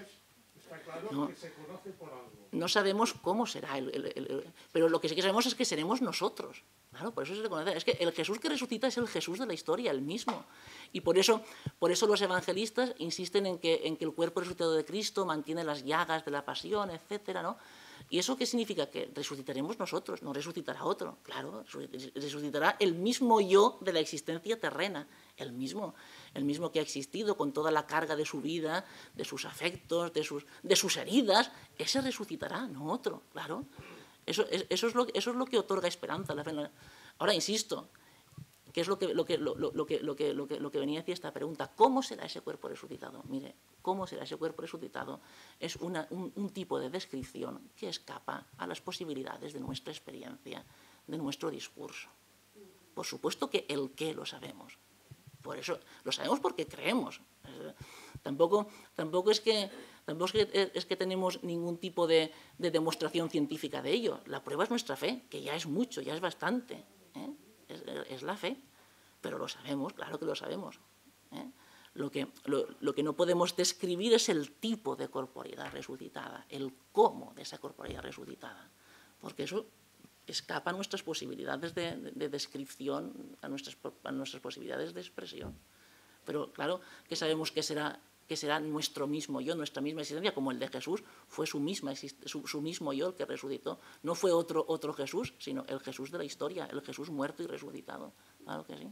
Está claro ¿no? que se conoce por algo. No sabemos cómo será, el, el, el, el, pero lo que sí que sabemos es que seremos nosotros. Claro, por eso se reconoce. Es que el Jesús que resucita es el Jesús de la historia, el mismo. Y por eso, por eso los evangelistas insisten en que, en que el cuerpo resucitado de Cristo mantiene las llagas de la pasión, etcétera, ¿no? ¿Y eso qué significa? Que resucitaremos nosotros, no resucitará otro. Claro, resucitará el mismo yo de la existencia terrena, el mismo, el mismo que ha existido con toda la carga de su vida, de sus afectos, de sus, de sus heridas, ese resucitará, no otro, claro. Eso, eso, es lo, eso es lo que otorga esperanza. La fe. Ahora, insisto, ¿qué es lo que, lo, que, lo, lo, que, lo, que, lo, que, lo que venía a decir esta pregunta? ¿Cómo será ese cuerpo resucitado? Mire, ¿cómo será ese cuerpo resucitado? Es una, un, un tipo de descripción que escapa a las posibilidades de nuestra experiencia, de nuestro discurso. Por supuesto que el qué lo sabemos. Por eso lo sabemos porque creemos. Tampoco, tampoco, es, que, tampoco es, que, es que tenemos ningún tipo de, de demostración científica de ello. La prueba es nuestra fe, que ya es mucho, ya es bastante. ¿eh? Es, es la fe. Pero lo sabemos, claro que lo sabemos. ¿eh? Lo, que, lo, lo que no podemos describir es el tipo de corporeidad resucitada, el cómo de esa corporeidad resucitada. Porque eso escapa a nuestras posibilidades de, de, de descripción, a nuestras, a nuestras posibilidades de expresión. Pero claro que sabemos que será, que será nuestro mismo yo, nuestra misma existencia, como el de Jesús, fue su, misma, su, su mismo yo el que resucitó. No fue otro, otro Jesús, sino el Jesús de la historia, el Jesús muerto y resucitado. Claro que sí.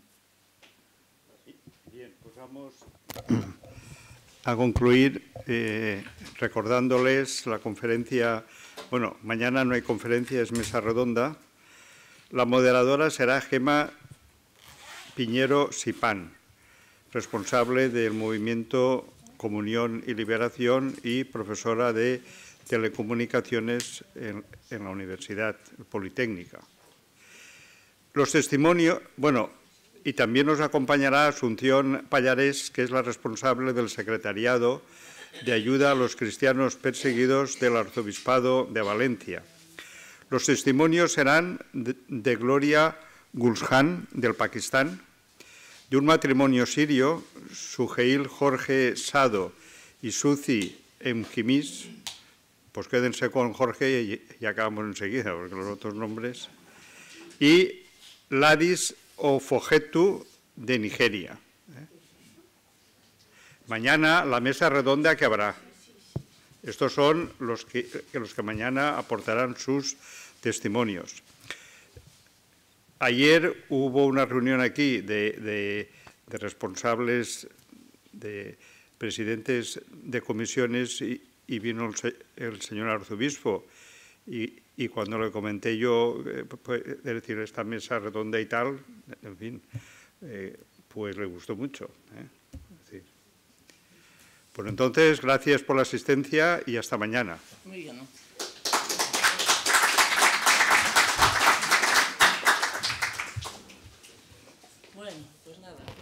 Bien, pues vamos a concluir eh, recordándoles la conferencia. Bueno, mañana no hay conferencia, es mesa redonda. La moderadora será Gemma Piñero Sipán, responsable del movimiento Comunión y Liberación y profesora de Telecomunicaciones en, en la Universidad Politécnica. Los testimonios, bueno, y también nos acompañará Asunción Pallarés, que es la responsable del Secretariado de Ayuda a los Cristianos Perseguidos del Arzobispado de Valencia. Los testimonios serán de, de Gloria Gulshan, del Pakistán, de un matrimonio sirio, Suheil Jorge Sado y Suzi Emjimis. Pues quédense con Jorge y, y acabamos enseguida, porque los otros nombres. Y Ladis Ofogetu, de Nigeria. ¿eh? Mañana la mesa redonda que habrá. Estos son los que, los que mañana aportarán sus testimonios. Ayer hubo una reunión aquí de, de, de responsables, de presidentes de comisiones y, y vino el, el señor arzobispo y, y cuando le comenté yo, eh, pues, es decir, esta mesa redonda y tal, en fin, eh, pues le gustó mucho. ¿eh? Es decir, pues entonces, gracias por la asistencia y hasta mañana. Muy bien, ¿no? Bueno, pues nada.